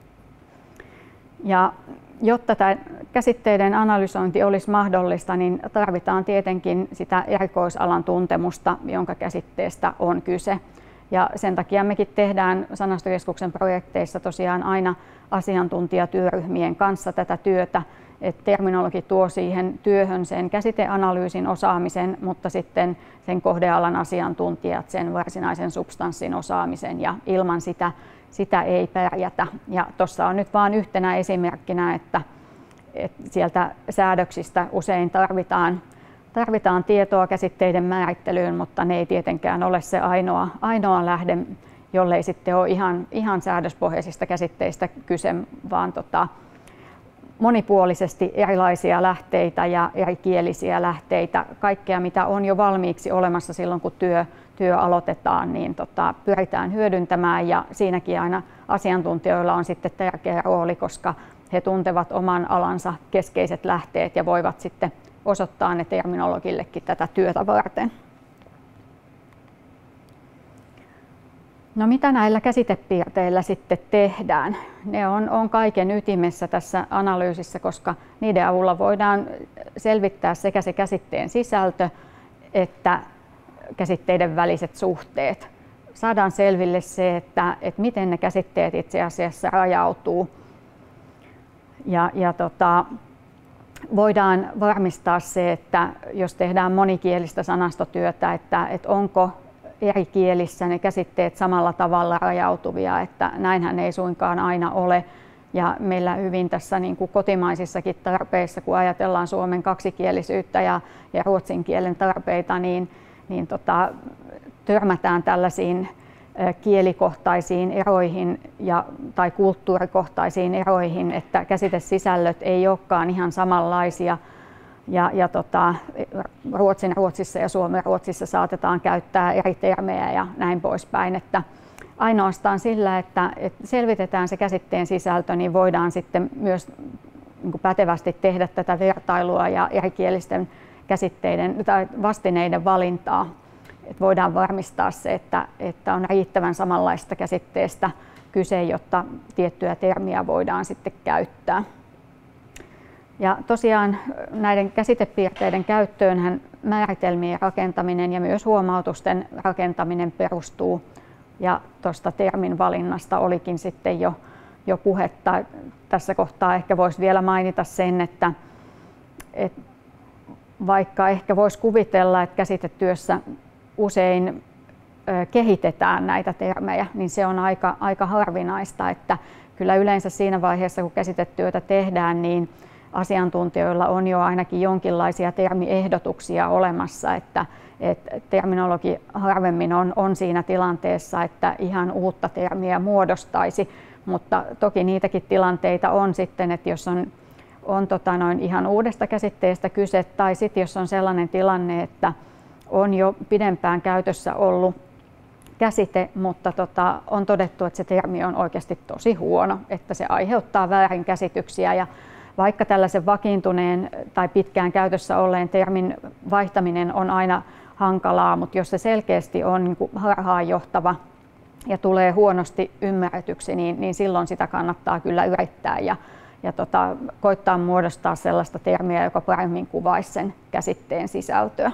Ja jotta tämä käsitteiden analysointi olisi mahdollista, niin tarvitaan tietenkin sitä erikoisalan tuntemusta, jonka käsitteestä on kyse. Ja sen takia mekin tehdään Sanastokeskuksen projekteissa tosiaan aina asiantuntijatyöryhmien kanssa tätä työtä että terminologi tuo siihen työhön sen käsiteanalyysin osaamisen, mutta sitten sen kohdealan asiantuntijat sen varsinaisen substanssin osaamisen, ja ilman sitä, sitä ei pärjätä. Ja tuossa on nyt vain yhtenä esimerkkinä, että, että sieltä säädöksistä usein tarvitaan, tarvitaan tietoa käsitteiden määrittelyyn, mutta ne ei tietenkään ole se ainoa, ainoa lähde, jollei sitten ole ihan, ihan säädöspohjaisista käsitteistä kyse, vaan tota, monipuolisesti erilaisia lähteitä ja erikielisiä lähteitä, kaikkea mitä on jo valmiiksi olemassa silloin kun työ, työ aloitetaan, niin tota, pyritään hyödyntämään, ja siinäkin aina asiantuntijoilla on sitten tärkeä rooli, koska he tuntevat oman alansa keskeiset lähteet ja voivat sitten osoittaa ne terminologillekin tätä työtä varten. No mitä näillä käsitepiirteillä sitten tehdään? Ne on, on kaiken ytimessä tässä analyysissä, koska niiden avulla voidaan selvittää sekä se käsitteen sisältö että käsitteiden väliset suhteet. Saadaan selville se, että, että miten ne käsitteet itse asiassa rajautuu. Ja, ja tota, voidaan varmistaa se, että jos tehdään monikielistä sanastotyötä, että, että onko eri kielissä ne käsitteet samalla tavalla rajautuvia, että näinhän ei suinkaan aina ole. Ja meillä hyvin tässä niin kuin kotimaisissakin tarpeissa, kun ajatellaan suomen kaksikielisyyttä ja, ja ruotsin kielen tarpeita, niin, niin tota, törmätään tällaisiin kielikohtaisiin eroihin ja, tai kulttuurikohtaisiin eroihin, että käsitesisällöt ei olekaan ihan samanlaisia. Ja, ja tota, Ruotsin Ruotsissa ja Suomen Ruotsissa saatetaan käyttää eri termejä ja näin poispäin. Että ainoastaan sillä, että, että selvitetään se käsitteen sisältö, niin voidaan sitten myös niin kuin pätevästi tehdä tätä vertailua ja erikielisten käsitteiden tai vastineiden valintaa. Että voidaan varmistaa se, että, että on riittävän samanlaista käsitteestä kyse, jotta tiettyä termiä voidaan sitten käyttää. Ja tosiaan näiden käsitepiirteiden käyttöönhän määritelmien rakentaminen ja myös huomautusten rakentaminen perustuu. Ja tuosta termin valinnasta olikin sitten jo, jo puhetta. Tässä kohtaa ehkä voisi vielä mainita sen, että, että vaikka ehkä voisi kuvitella, että käsitetyössä usein kehitetään näitä termejä, niin se on aika, aika harvinaista. Että kyllä yleensä siinä vaiheessa, kun käsitetyötä tehdään, niin asiantuntijoilla on jo ainakin jonkinlaisia termiehdotuksia olemassa, että, että terminologi harvemmin on, on siinä tilanteessa, että ihan uutta termiä muodostaisi, mutta toki niitäkin tilanteita on sitten, että jos on, on tota noin ihan uudesta käsitteestä kyse, tai sitten jos on sellainen tilanne, että on jo pidempään käytössä ollut käsite, mutta tota, on todettu, että se termi on oikeasti tosi huono, että se aiheuttaa väärinkäsityksiä. Ja vaikka tällaisen vakiintuneen tai pitkään käytössä olleen termin vaihtaminen on aina hankalaa, mutta jos se selkeästi on niin kuin harhaanjohtava ja tulee huonosti ymmärretyksi, niin, niin silloin sitä kannattaa kyllä yrittää ja, ja tota, koittaa muodostaa sellaista termiä, joka paremmin kuvaisi sen käsitteen sisältöä.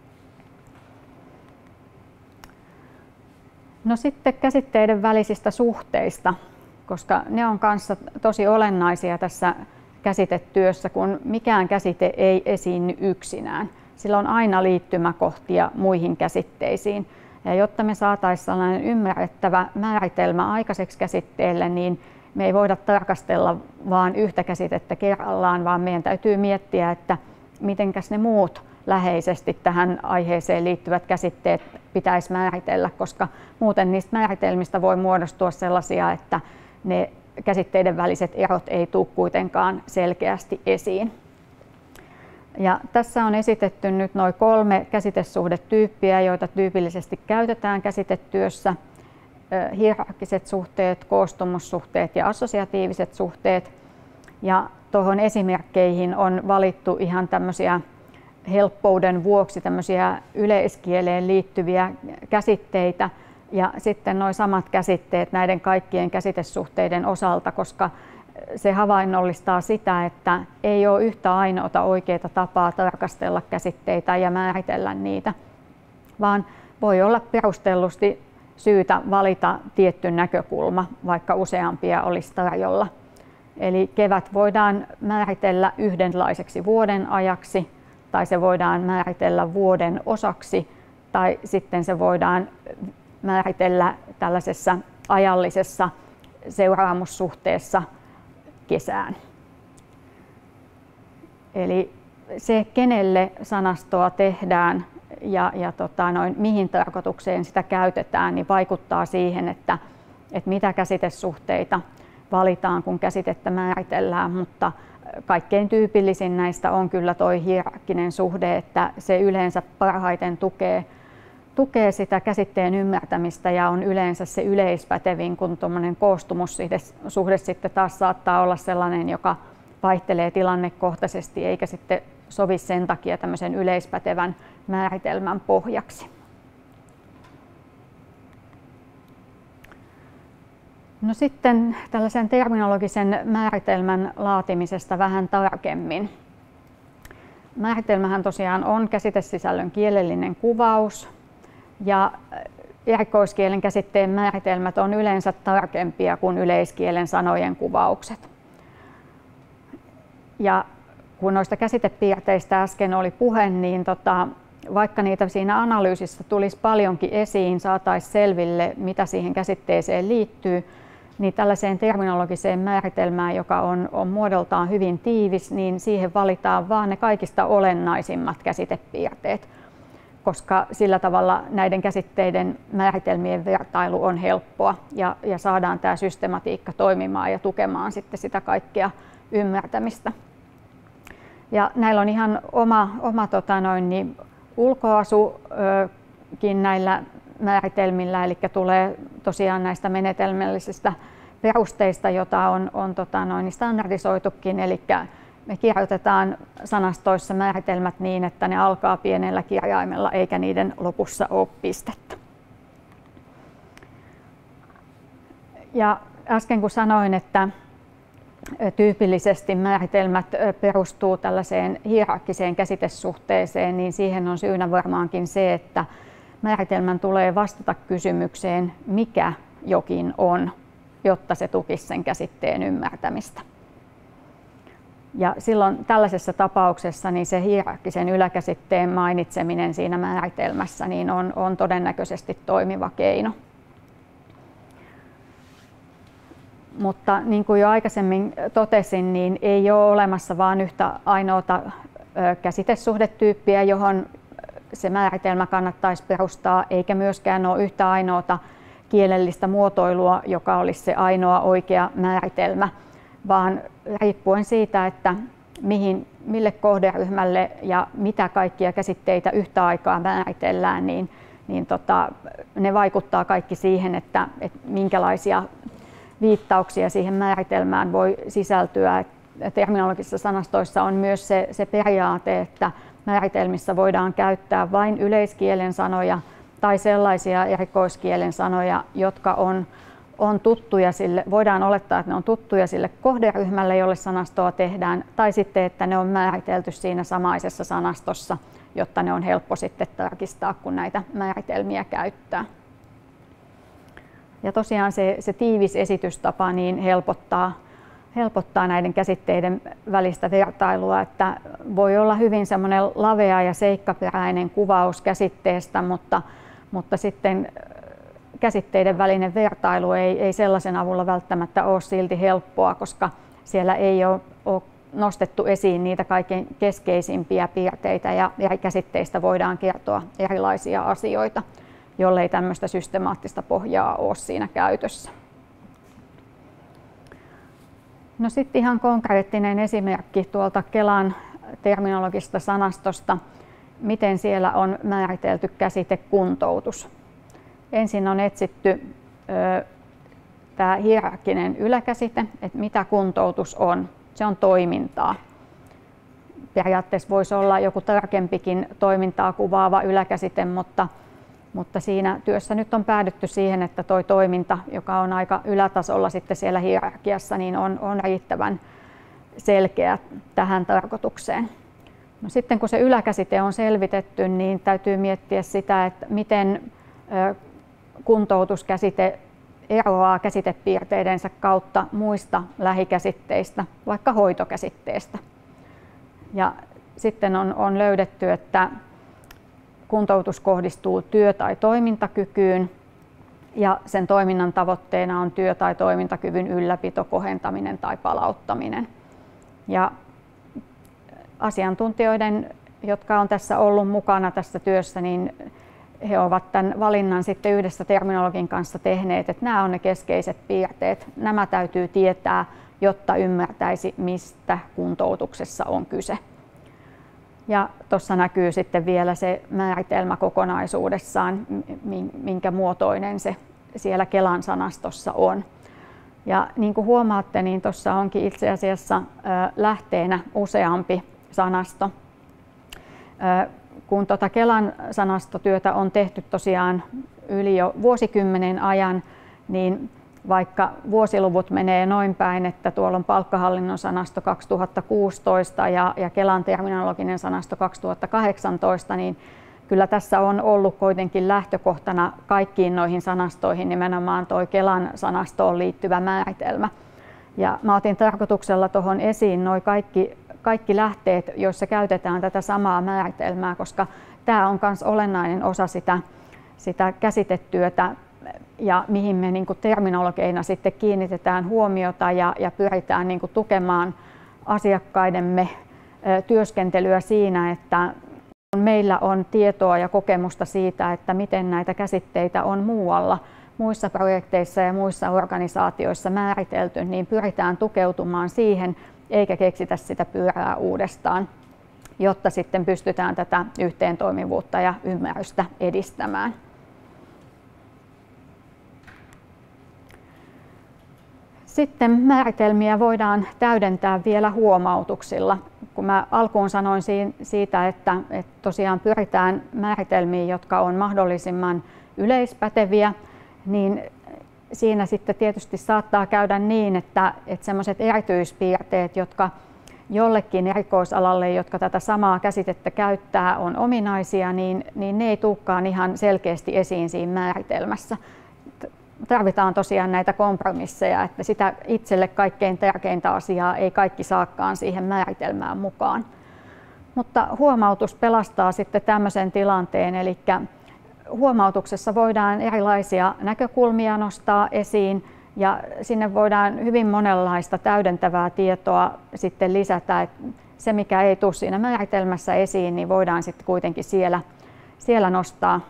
No sitten käsitteiden välisistä suhteista, koska ne on kanssa tosi olennaisia tässä käsitetyössä, kun mikään käsite ei esiinny yksinään. Sillä on aina liittymäkohtia muihin käsitteisiin. Ja jotta me saataisiin sellainen ymmärrettävä määritelmä aikaiseksi käsitteelle, niin me ei voida tarkastella vain yhtä käsitettä kerrallaan, vaan meidän täytyy miettiä, että mitenkäs ne muut läheisesti tähän aiheeseen liittyvät käsitteet pitäisi määritellä, koska muuten niistä määritelmistä voi muodostua sellaisia, että ne käsitteiden väliset erot ei tule kuitenkaan selkeästi esiin. Ja tässä on esitetty nyt noin kolme käsitesuhdetyyppiä, joita tyypillisesti käytetään käsitetyössä. Hierarkkiset suhteet, koostumussuhteet ja assosiatiiviset suhteet. Ja tuohon esimerkkeihin on valittu ihan tämmöisiä helppouden vuoksi tämmöisiä yleiskieleen liittyviä käsitteitä ja sitten nuo samat käsitteet näiden kaikkien käsitesuhteiden osalta, koska se havainnollistaa sitä, että ei ole yhtä ainoata oikeaa tapaa tarkastella käsitteitä ja määritellä niitä, vaan voi olla perustellusti syytä valita tietty näkökulma, vaikka useampia olisi tarjolla. Eli kevät voidaan määritellä yhdenlaiseksi vuoden ajaksi, tai se voidaan määritellä vuoden osaksi, tai sitten se voidaan määritellä tällaisessa ajallisessa seuraamussuhteessa kesään. Eli se, kenelle sanastoa tehdään ja, ja tota, noin, mihin tarkoitukseen sitä käytetään, niin vaikuttaa siihen, että, että mitä käsitesuhteita valitaan, kun käsitettä määritellään, mutta kaikkein tyypillisin näistä on kyllä tuo hierarkkinen suhde, että se yleensä parhaiten tukee, tukee sitä käsitteen ymmärtämistä ja on yleensä se yleispätevin, kun tuommoinen koostumussuhde sitten taas saattaa olla sellainen, joka vaihtelee tilannekohtaisesti eikä sitten sovi sen takia tämmöisen yleispätevän määritelmän pohjaksi. No sitten tällaisen terminologisen määritelmän laatimisesta vähän tarkemmin. Määritelmähän tosiaan on käsitesisällön kielellinen kuvaus ja erikoiskielen käsitteen määritelmät on yleensä tarkempia kuin yleiskielen sanojen kuvaukset. Ja kun noista käsitepiirteistä äsken oli puhe, niin tota, vaikka niitä siinä analyysissä tulisi paljonkin esiin, saataisiin selville, mitä siihen käsitteeseen liittyy, niin tällaiseen terminologiseen määritelmään, joka on, on muodoltaan hyvin tiivis, niin siihen valitaan vain ne kaikista olennaisimmat käsitepiirteet, koska sillä tavalla näiden käsitteiden määritelmien vertailu on helppoa ja, ja saadaan tämä systematiikka toimimaan ja tukemaan sitten sitä kaikkea ymmärtämistä. Ja näillä on ihan oma, oma tota noin, niin ulkoasukin näillä määritelmillä, eli tulee tosiaan näistä menetelmällisistä perusteista, joita on, on tota noin, standardisoitukin, eli me kirjoitetaan sanastoissa määritelmät niin, että ne alkaa pienellä kirjaimella eikä niiden lopussa ole pistettä. Ja äsken kun sanoin, että tyypillisesti määritelmät perustuu tällaiseen hierarkkiseen käsitesuhteeseen, niin siihen on syynä varmaankin se, että määritelmän tulee vastata kysymykseen, mikä jokin on, jotta se tukisi sen käsitteen ymmärtämistä. Ja silloin tällaisessa tapauksessa niin se hierarkkisen yläkäsitteen mainitseminen siinä määritelmässä niin on, on todennäköisesti toimiva keino. Mutta niin kuin jo aikaisemmin totesin, niin ei ole olemassa vain yhtä ainoata käsitesuhdetyyppiä, johon se määritelmä kannattaisi perustaa, eikä myöskään ole yhtä ainoata kielellistä muotoilua, joka olisi se ainoa oikea määritelmä, vaan riippuen siitä, että mihin, mille kohderyhmälle ja mitä kaikkia käsitteitä yhtä aikaa määritellään, niin, niin tota, ne vaikuttaa kaikki siihen, että, että minkälaisia viittauksia siihen määritelmään voi sisältyä. Terminologisissa sanastoissa on myös se, se periaate, että määritelmissä voidaan käyttää vain yleiskielen sanoja tai sellaisia erikoiskielen sanoja, jotka on, on tuttuja sille, voidaan olettaa, että ne on tuttuja sille kohderyhmälle, jolle sanastoa tehdään, tai sitten, että ne on määritelty siinä samaisessa sanastossa, jotta ne on helppo sitten tarkistaa, kun näitä määritelmiä käyttää. Ja tosiaan se, se tiivis esitystapa niin helpottaa, helpottaa näiden käsitteiden välistä vertailua, että voi olla hyvin semmoinen lavea ja seikkaperäinen kuvaus käsitteestä, mutta, mutta sitten käsitteiden välinen vertailu ei, ei sellaisen avulla välttämättä ole silti helppoa, koska siellä ei ole, ole nostettu esiin niitä kaikkein keskeisimpiä piirteitä ja eri käsitteistä voidaan kertoa erilaisia asioita, jollei tämmöistä systemaattista pohjaa ole siinä käytössä. No sitten ihan konkreettinen esimerkki tuolta Kelan terminologisesta sanastosta, miten siellä on määritelty käsite kuntoutus. Ensin on etsitty tämä hierarkkinen yläkäsite, että mitä kuntoutus on. Se on toimintaa. Periaatteessa voisi olla joku tarkempikin toimintaa kuvaava yläkäsite, mutta Mutta siinä työssä nyt on päädytty siihen, että tuo toiminta, joka on aika ylätasolla sitten siellä hierarkiassa, niin on, on riittävän selkeä tähän tarkoitukseen. No sitten kun se yläkäsite on selvitetty, niin täytyy miettiä sitä, että miten kuntoutuskäsite eroaa käsitepiirteidensä kautta muista lähikäsitteistä, vaikka hoitokäsitteestä. Ja sitten on, on löydetty, että kuntoutus kohdistuu työ- tai toimintakykyyn ja sen toiminnan tavoitteena on työ- tai toimintakyvyn ylläpito, kohentaminen tai palauttaminen. Ja asiantuntijoiden, jotka on tässä ollut mukana tässä työssä, niin he ovat tämän valinnan sitten yhdessä terminologin kanssa tehneet, että nämä on ne keskeiset piirteet. Nämä täytyy tietää, jotta ymmärtäisi, mistä kuntoutuksessa on kyse. Ja tuossa näkyy sitten vielä se määritelmä kokonaisuudessaan, minkä muotoinen se siellä Kelan sanastossa on. Ja niin kuin huomaatte, niin tuossa onkin itse asiassa lähteenä useampi sanasto. Kun tuota Kelan sanastotyötä on tehty tosiaan yli jo vuosikymmenen ajan, niin vaikka vuosiluvut menee noin päin, että tuolla on palkkahallinnon sanasto kaksituhattakuusitoista ja, ja Kelan terminologinen sanasto kaksituhattakahdeksantoista, niin kyllä tässä on ollut kuitenkin lähtökohtana kaikkiin noihin sanastoihin nimenomaan tuo Kelan sanastoon liittyvä määritelmä. Ja mä otin tarkoituksella tuohon esiin noi kaikki, kaikki lähteet, joissa käytetään tätä samaa määritelmää, koska tämä on myös olennainen osa sitä, sitä käsitetyötä, ja mihin me niin kuin terminologeina sitten kiinnitetään huomiota ja, ja pyritään niin kuin tukemaan asiakkaidemme työskentelyä siinä, että meillä on tietoa ja kokemusta siitä, että miten näitä käsitteitä on muualla, muissa projekteissa ja muissa organisaatioissa määritelty, niin pyritään tukeutumaan siihen eikä keksitä sitä pyörää uudestaan, jotta sitten pystytään tätä yhteentoimivuutta ja ymmärrystä edistämään. Sitten määritelmiä voidaan täydentää vielä huomautuksilla. Kun mä alkuun sanoin siitä, että, että tosiaan pyritään määritelmiin, jotka on mahdollisimman yleispäteviä, niin siinä sitten tietysti saattaa käydä niin, että, että sellaiset erityispiirteet, jotka jollekin erikoisalalle, jotka tätä samaa käsitettä käyttää, on ominaisia, niin, niin ne ei tulekaan ihan selkeästi esiin siinä määritelmässä. Tarvitaan tosiaan näitä kompromisseja, että sitä itselle kaikkein tärkeintä asiaa ei kaikki saakaan siihen määritelmään mukaan. Mutta huomautus pelastaa sitten tämmöisen tilanteen, eli huomautuksessa voidaan erilaisia näkökulmia nostaa esiin ja sinne voidaan hyvin monenlaista täydentävää tietoa sitten lisätä. Että se, mikä ei tule siinä määritelmässä esiin, niin voidaan sitten kuitenkin siellä, siellä nostaa.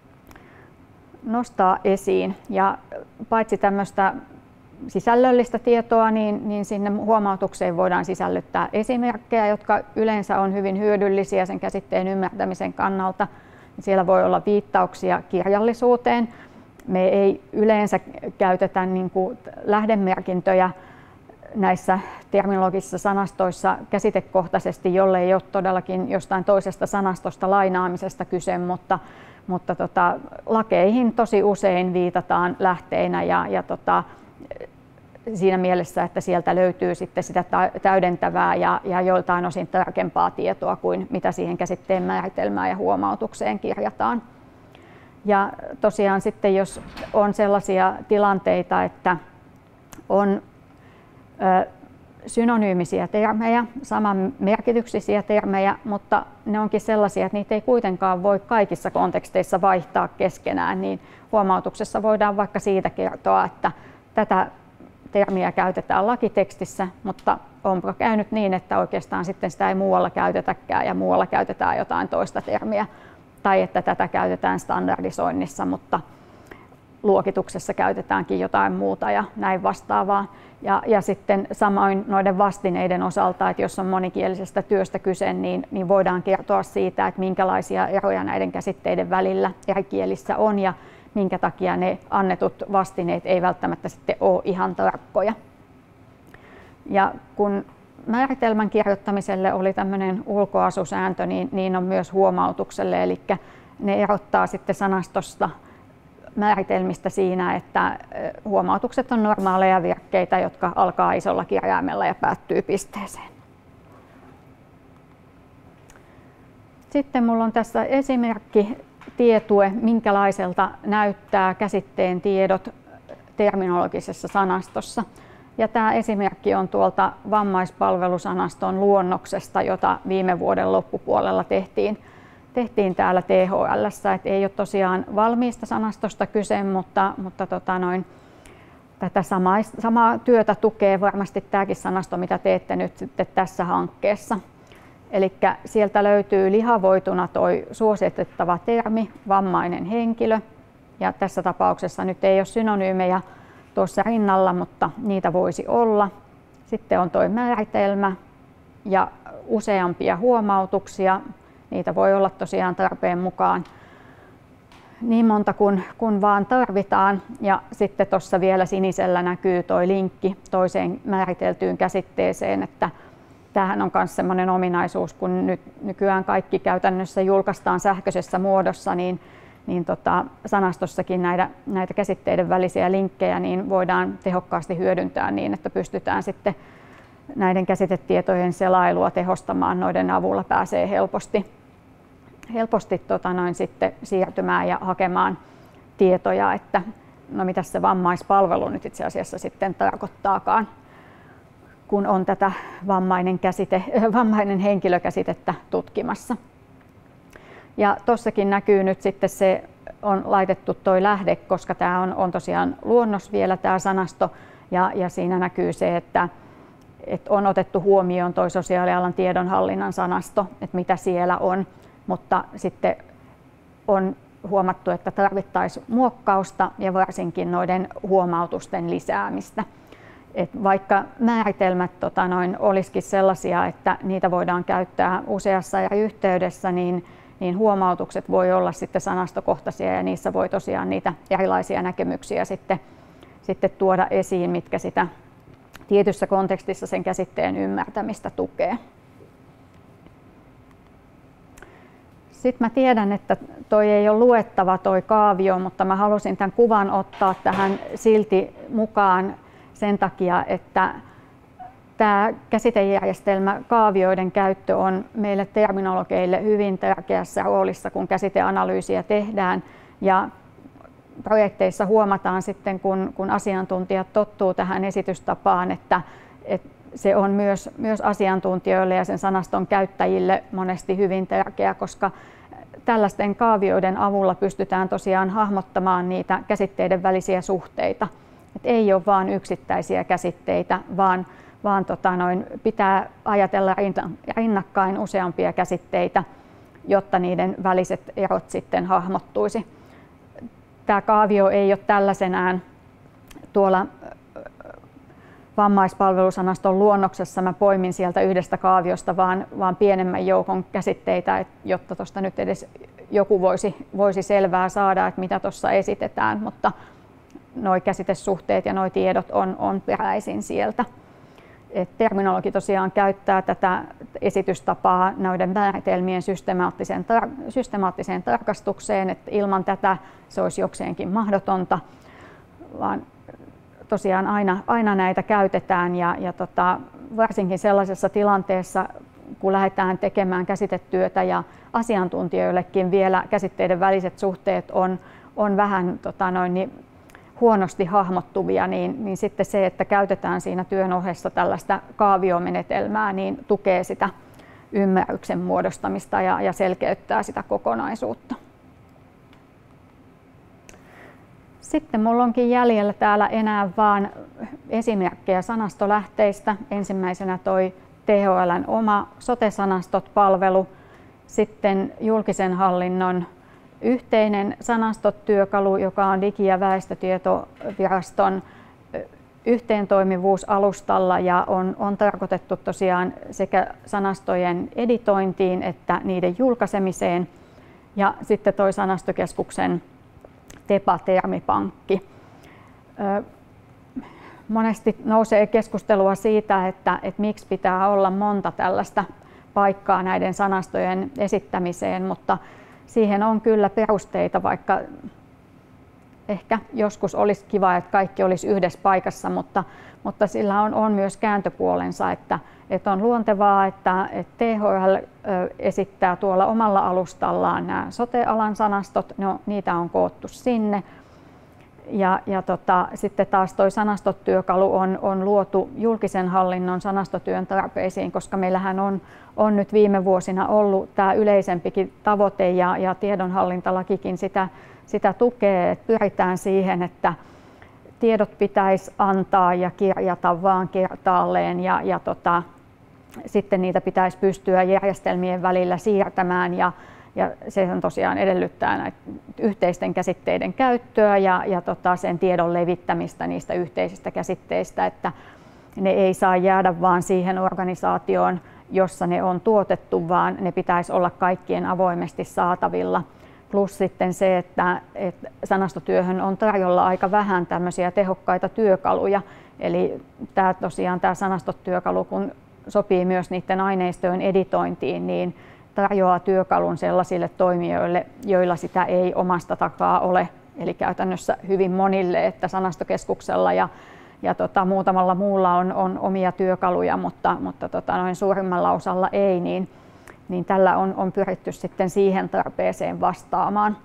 nostaa esiin. Ja paitsi tämmöistä sisällöllistä tietoa, niin, niin sinne huomautukseen voidaan sisällyttää esimerkkejä, jotka yleensä on hyvin hyödyllisiä sen käsitteen ymmärtämisen kannalta. Siellä voi olla viittauksia kirjallisuuteen. Me ei yleensä käytetä niin kuin lähdemerkintöjä näissä terminologisissa sanastoissa käsitekohtaisesti, jollei ole todellakin jostain toisesta sanastosta lainaamisesta kyse, mutta Mutta tota, lakeihin tosi usein viitataan lähteinä ja, ja tota, siinä mielessä, että sieltä löytyy sitten sitä täydentävää ja, ja joiltain osin tarkempaa tietoa kuin mitä siihen käsitteen määritelmään ja huomautukseen kirjataan. Ja tosiaan sitten jos on sellaisia tilanteita, että on ö, synonyymisiä termejä, samanmerkityksisiä termejä, mutta ne onkin sellaisia, että niitä ei kuitenkaan voi kaikissa konteksteissa vaihtaa keskenään, niin huomautuksessa voidaan vaikka siitä kertoa, että tätä termiä käytetään lakitekstissä, mutta onko käynyt niin, että oikeastaan sitten sitä ei muualla käytetäkään ja muualla käytetään jotain toista termiä, tai että tätä käytetään standardisoinnissa, mutta luokituksessa käytetäänkin jotain muuta ja näin vastaavaa. Ja, ja sitten samoin noiden vastineiden osalta, että jos on monikielisestä työstä kyse, niin, niin voidaan kertoa siitä, että minkälaisia eroja näiden käsitteiden välillä eri kielissä on ja minkä takia ne annetut vastineet ei välttämättä sitten ole ihan tarkkoja. Ja kun määritelmän kirjoittamiselle oli tämmöinen ulkoasusääntö, niin, niin on myös huomautukselle, eli ne erottaa sitten sanastosta määritelmistä siinä, että huomautukset on normaaleja virkkeitä, jotka alkaa isolla kirjaimella ja päättyy pisteeseen. Sitten minulla on tässä esimerkki tietue, minkälaiselta näyttää käsitteen tiedot terminologisessa sanastossa. Ja tämä esimerkki on tuolta vammaispalvelusanaston luonnoksesta, jota viime vuoden loppupuolella tehtiin, tehtiin täällä T H L:ssä. Et ei ole tosiaan valmiista sanastosta kyse, mutta, mutta tota noin, tätä samaa, samaa työtä tukee varmasti tämäkin sanasto, mitä teette nyt sitten tässä hankkeessa. Eli sieltä löytyy lihavoituna tuo suositettava termi, vammainen henkilö. Ja tässä tapauksessa nyt ei ole synonyymejä tuossa rinnalla, mutta niitä voisi olla. Sitten on tuo määritelmä ja useampia huomautuksia. Niitä voi olla tosiaan tarpeen mukaan niin monta kuin, kuin vaan tarvitaan. Ja sitten tuossa vielä sinisellä näkyy tuo linkki toiseen määriteltyyn käsitteeseen, että tämähän on myös sellainen ominaisuus, kun nyt nykyään kaikki käytännössä julkaistaan sähköisessä muodossa, niin, niin tota, sanastossakin näitä, näitä käsitteiden välisiä linkkejä niin voidaan tehokkaasti hyödyntää niin, että pystytään sitten näiden käsitetietojen selailua tehostamaan. Noiden avulla pääsee helposti, helposti tota noin sitten siirtymään ja hakemaan tietoja, että no mitä se vammaispalvelu nyt itse asiassa sitten tarkoittaakaan, kun on tätä vammainen, käsite, vammainen henkilökäsitettä tutkimassa. Ja tuossakin näkyy nyt sitten se, on laitettu toi lähde, koska tämä on, on tosiaan luonnos vielä tämä sanasto, ja, ja siinä näkyy se, että, että on otettu huomioon toi sosiaalialan tiedonhallinnan sanasto, että mitä siellä on, mutta sitten on huomattu, että tarvittaisiin muokkausta ja varsinkin noiden huomautusten lisäämistä. Et vaikka määritelmät tota noin, olisikin sellaisia, että niitä voidaan käyttää useassa eri yhteydessä, niin, niin huomautukset voi olla sitten sanastokohtaisia ja niissä voi tosiaan niitä erilaisia näkemyksiä sitten, sitten tuoda esiin, mitkä sitä tietyssä kontekstissa sen käsitteen ymmärtämistä tukee. Sitten mä tiedän, että toi ei ole luettava toi kaavio, mutta mä halusin tämän kuvan ottaa tähän silti mukaan sen takia, että tämä käsitejärjestelmä kaavioiden käyttö on meille terminologeille hyvin tärkeässä roolissa, kun käsiteanalyysiä tehdään. Ja projekteissa huomataan sitten, kun, kun asiantuntijat tottuu tähän esitystapaan, että, että se on myös, myös asiantuntijoille ja sen sanaston käyttäjille monesti hyvin tärkeä, koska tällaisten kaavioiden avulla pystytään tosiaan hahmottamaan niitä käsitteiden välisiä suhteita. Et ei ole vain yksittäisiä käsitteitä, vaan, vaan tota noin, pitää ajatella rinnakkain useampia käsitteitä, jotta niiden väliset erot sitten hahmottuisi. Tämä kaavio ei ole tällaisenään tuolla vammaispalvelusanaston luonnoksessa. Mä poimin sieltä yhdestä kaaviosta vaan, vaan pienemmän joukon käsitteitä, jotta tuosta nyt edes joku voisi, voisi selvää saada, että mitä tuossa esitetään, mutta nuo käsitesuhteet ja nuo tiedot on, on peräisin sieltä. Et terminologi tosiaan käyttää tätä esitystapaa noiden määritelmien systemaattiseen, tar- systemaattiseen tarkastukseen, että ilman tätä se olisi jokseenkin mahdotonta, vaan tosiaan aina, aina näitä käytetään ja, ja tota, varsinkin sellaisessa tilanteessa, kun lähdetään tekemään käsitetyötä ja asiantuntijoillekin vielä käsitteiden väliset suhteet on, on vähän tota noin, niin huonosti hahmottuvia, niin, niin sitten se, että käytetään siinä työn ohessa tällaista kaaviomenetelmää, niin tukee sitä ymmärryksen muodostamista ja, ja selkeyttää sitä kokonaisuutta. Sitten minulla onkin jäljellä täällä enää vain esimerkkejä sanastolähteistä. Ensimmäisenä toi T H L:n oma sote-sanastot-palvelu, sitten julkisen hallinnon yhteinen sanastot-työkalu, joka on Digi- ja väestötietoviraston yhteentoimivuusalustalla ja on, on tarkoitettu tosiaan sekä sanastojen editointiin että niiden julkaisemiseen. Ja sitten toi Sanastokeskuksen TEPA-termipankki. Monesti nousee keskustelua siitä, että, että miksi pitää olla monta tällaista paikkaa näiden sanastojen esittämiseen, mutta siihen on kyllä perusteita, vaikka ehkä joskus olisi kiva, että kaikki olisi yhdessä paikassa, mutta, mutta sillä on, on myös kääntöpuolensa, että, että on luontevaa, että, että T H L esittää tuolla omalla alustallaan nämä sote-alan sanastot, no, niitä on koottu sinne. Ja, ja tota, sitten taas tuo sanastotyökalu on, on luotu julkisen hallinnon sanastotyön tarpeisiin, koska meillähän on, on nyt viime vuosina ollut tämä yleisempikin tavoite ja, ja tiedonhallintalakikin sitä, sitä tukee, että pyritään siihen, että tiedot pitäisi antaa ja kirjata vaan kertaalleen ja, ja tota, sitten niitä pitäisi pystyä järjestelmien välillä siirtämään ja, ja se tosiaan edellyttää näitä yhteisten käsitteiden käyttöä ja, ja tota sen tiedon levittämistä niistä yhteisistä käsitteistä, että ne ei saa jäädä vaan siihen organisaatioon, jossa ne on tuotettu, vaan ne pitäisi olla kaikkien avoimesti saatavilla. Plus sitten se, että, että sanastotyöhön on tarjolla aika vähän tämmöisiä tehokkaita työkaluja. Eli tämä tosiaan tämä sanastotyökalu, kun sopii myös niiden aineistojen editointiin, niin tarjoaa työkalun sellaisille toimijoille, joilla sitä ei omasta takaa ole. Eli käytännössä hyvin monille, että Sanastokeskuksella ja, ja tota, muutamalla muulla on, on omia työkaluja, mutta, mutta tota, noin suurimmalla osalla ei, niin, niin tällä on, on pyritty sitten siihen tarpeeseen vastaamaan.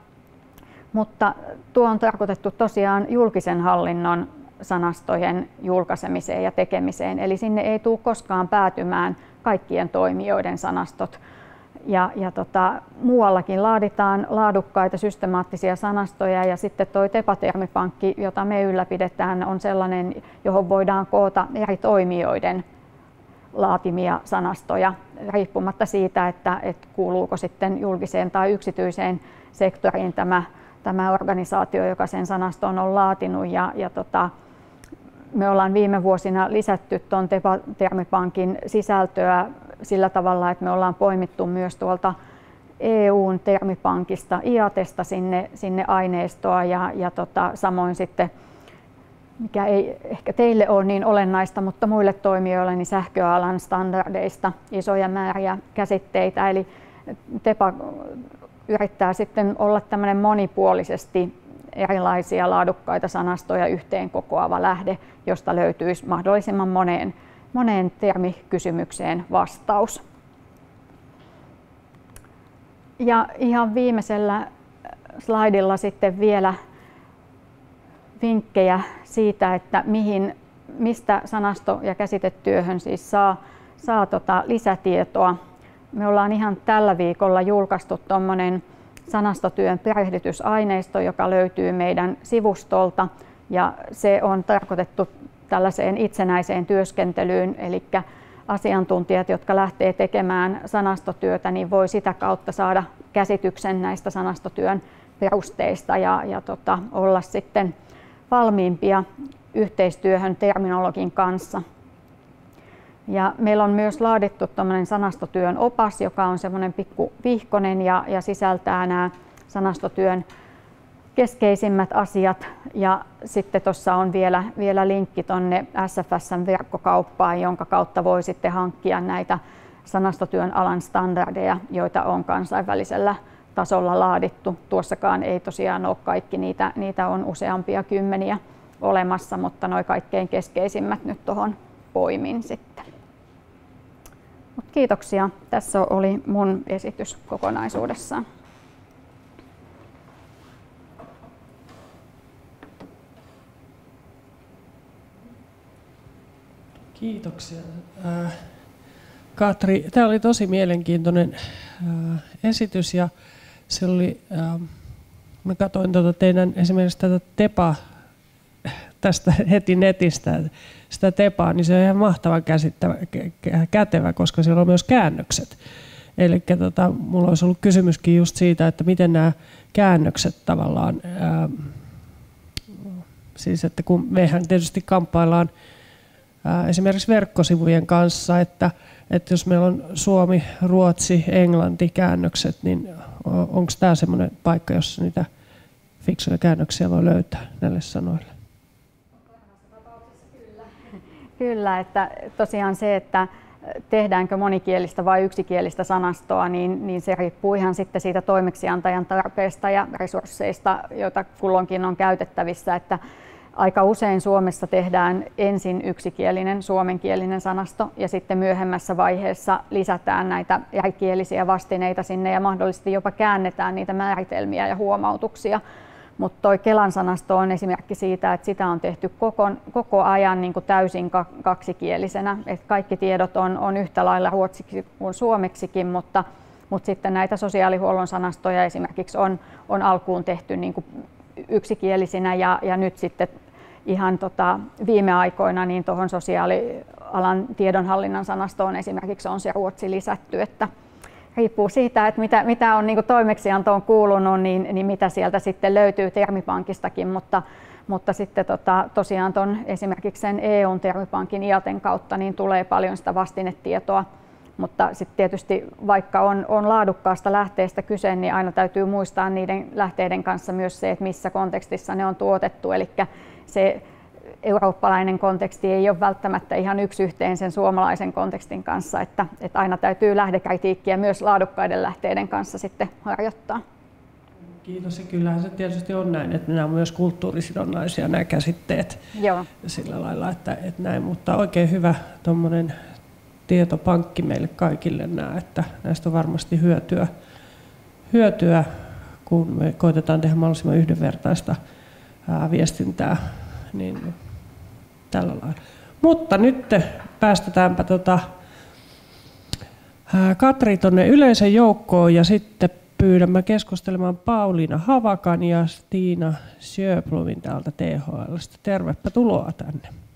Mutta tuo on tarkoitettu tosiaan julkisen hallinnon sanastojen julkaisemiseen ja tekemiseen, eli sinne ei tule koskaan päätymään kaikkien toimijoiden sanastot. Ja, ja tota, muuallakin laaditaan laadukkaita systemaattisia sanastoja ja sitten tuo Tepa-termipankki, jota me ylläpidetään, on sellainen, johon voidaan koota eri toimijoiden laatimia sanastoja riippumatta siitä, että, että kuuluuko sitten julkiseen tai yksityiseen sektoriin tämä, tämä organisaatio, joka sen sanaston on laatinut. Ja, ja tota, me ollaan viime vuosina lisätty tuon Tepa-termipankin sisältöä sillä tavalla, että me ollaan poimittu myös tuolta E U:n termipankista, I A T:sta sinne, sinne aineistoa ja, ja tota, samoin sitten, mikä ei ehkä teille ole niin olennaista, mutta muille toimijoille, niin sähköalan standardeista isoja määriä käsitteitä. Eli Tepa yrittää sitten olla tämmöinen monipuolisesti erilaisia laadukkaita sanastoja yhteen kokoava lähde, josta löytyisi mahdollisimman moneen moneen termikysymykseen vastaus. Ja ihan viimeisellä slaidilla sitten vielä vinkkejä siitä, että mihin, mistä sanasto- ja käsitetyöhön siis saa, saa tota lisätietoa. Me ollaan ihan tällä viikolla julkaistu tuommoinen sanastotyön perehdytysaineisto, joka löytyy meidän sivustolta ja se on tarkoitettu tällaiseen itsenäiseen työskentelyyn, eli asiantuntijat, jotka lähtee tekemään sanastotyötä, niin voi sitä kautta saada käsityksen näistä sanastotyön perusteista ja, ja tota, olla sitten valmiimpia yhteistyöhön terminologin kanssa. Ja meillä on myös laadittu tämmöinen sanastotyön opas, joka on semmoinen pikku vihkonen ja, ja sisältää nämä sanastotyön keskeisimmät asiat ja sitten tuossa on vielä, vielä linkki tuonne S F S:n verkkokauppaan, jonka kautta voi sitten hankkia näitä sanastotyön alan standardeja, joita on kansainvälisellä tasolla laadittu. Tuossakaan ei tosiaan ole kaikki, niitä, niitä on useampia kymmeniä olemassa, mutta nuo kaikkein keskeisimmät nyt tuohon poimin sitten. Mut kiitoksia. Tässä oli mun esitys kokonaisuudessaan. Kiitoksia. Äh, Katri, tämä oli tosi mielenkiintoinen äh, esitys ja se oli, äh, mä katsoin tuota teidän esimerkiksi tätä Tepa tästä heti netistä, sitä Tepaa, niin se on ihan mahtavan käsittävä, kätevä, koska siellä on myös käännökset. Eli tota, mulla olisi ollut kysymyskin just siitä, että miten nämä käännökset tavallaan, ää, siis että kun mehän tietysti kamppaillaan ää, esimerkiksi verkkosivujen kanssa, että, että jos meillä on Suomi, Ruotsi, Englanti käännökset, niin onko tämä semmoinen paikka, jossa niitä fiksuja käännöksiä voi löytää näille sanoille? Kyllä, että tosiaan se, että tehdäänkö monikielistä vai yksikielistä sanastoa, niin, niin se riippuu ihan sitten siitä toimeksiantajan tarpeesta ja resursseista, joita kulloinkin on käytettävissä. Että aika usein Suomessa tehdään ensin yksikielinen suomenkielinen sanasto ja sitten myöhemmässä vaiheessa lisätään näitä erikielisiä vastineita sinne ja mahdollisesti jopa käännetään niitä määritelmiä ja huomautuksia. Mutta toi Kelan sanasto on esimerkki siitä, että sitä on tehty koko, koko ajan niin kuin täysin kaksikielisenä. Et kaikki tiedot on, on yhtä lailla ruotsiksi kuin suomeksikin, mutta, mutta sitten näitä sosiaalihuollon sanastoja esimerkiksi on, on alkuun tehty niin kuin yksikielisinä ja, ja nyt sitten ihan tota, viime aikoina niin tuohon sosiaalialan tiedonhallinnan sanastoon esimerkiksi on se ruotsi lisätty, että riippuu siitä, että mitä, mitä on niin toimeksiantoon kuulunut, niin, niin mitä sieltä sitten löytyy Termipankistakin, mutta, mutta sitten tota, tosiaan ton, esimerkiksi sen E U:n Termipankin I A Ten kautta niin tulee paljon sitä vastinetietoa, mutta sitten tietysti vaikka on, on laadukkaasta lähteestä kyse, niin aina täytyy muistaa niiden lähteiden kanssa myös se, että missä kontekstissa ne on tuotettu, eli se eurooppalainen konteksti ei ole välttämättä ihan yksi yhteen sen suomalaisen kontekstin kanssa, että, että aina täytyy lähdekritiikkiä myös laadukkaiden lähteiden kanssa sitten harjoittaa. Kiitos, ja kyllähän se tietysti on näin, että nämä on myös kulttuurisidonnaisia nämä käsitteet. Joo. Sillä lailla, että, että näin, mutta oikein hyvä tuommoinen tietopankki meille kaikille nämä, että näistä on varmasti hyötyä, hyötyä kun me koitetaan tehdä mahdollisimman yhdenvertaista ää, viestintää. Niin, tällä lailla. Mutta nyt päästetäänpä tota, ää, Katri tuonne yleisön joukkoon ja sitten pyydämme keskustelemaan Pauliina Havakan ja Stiina Sjöblomin täältä T H L:stä. Tervepä tuloa tänne.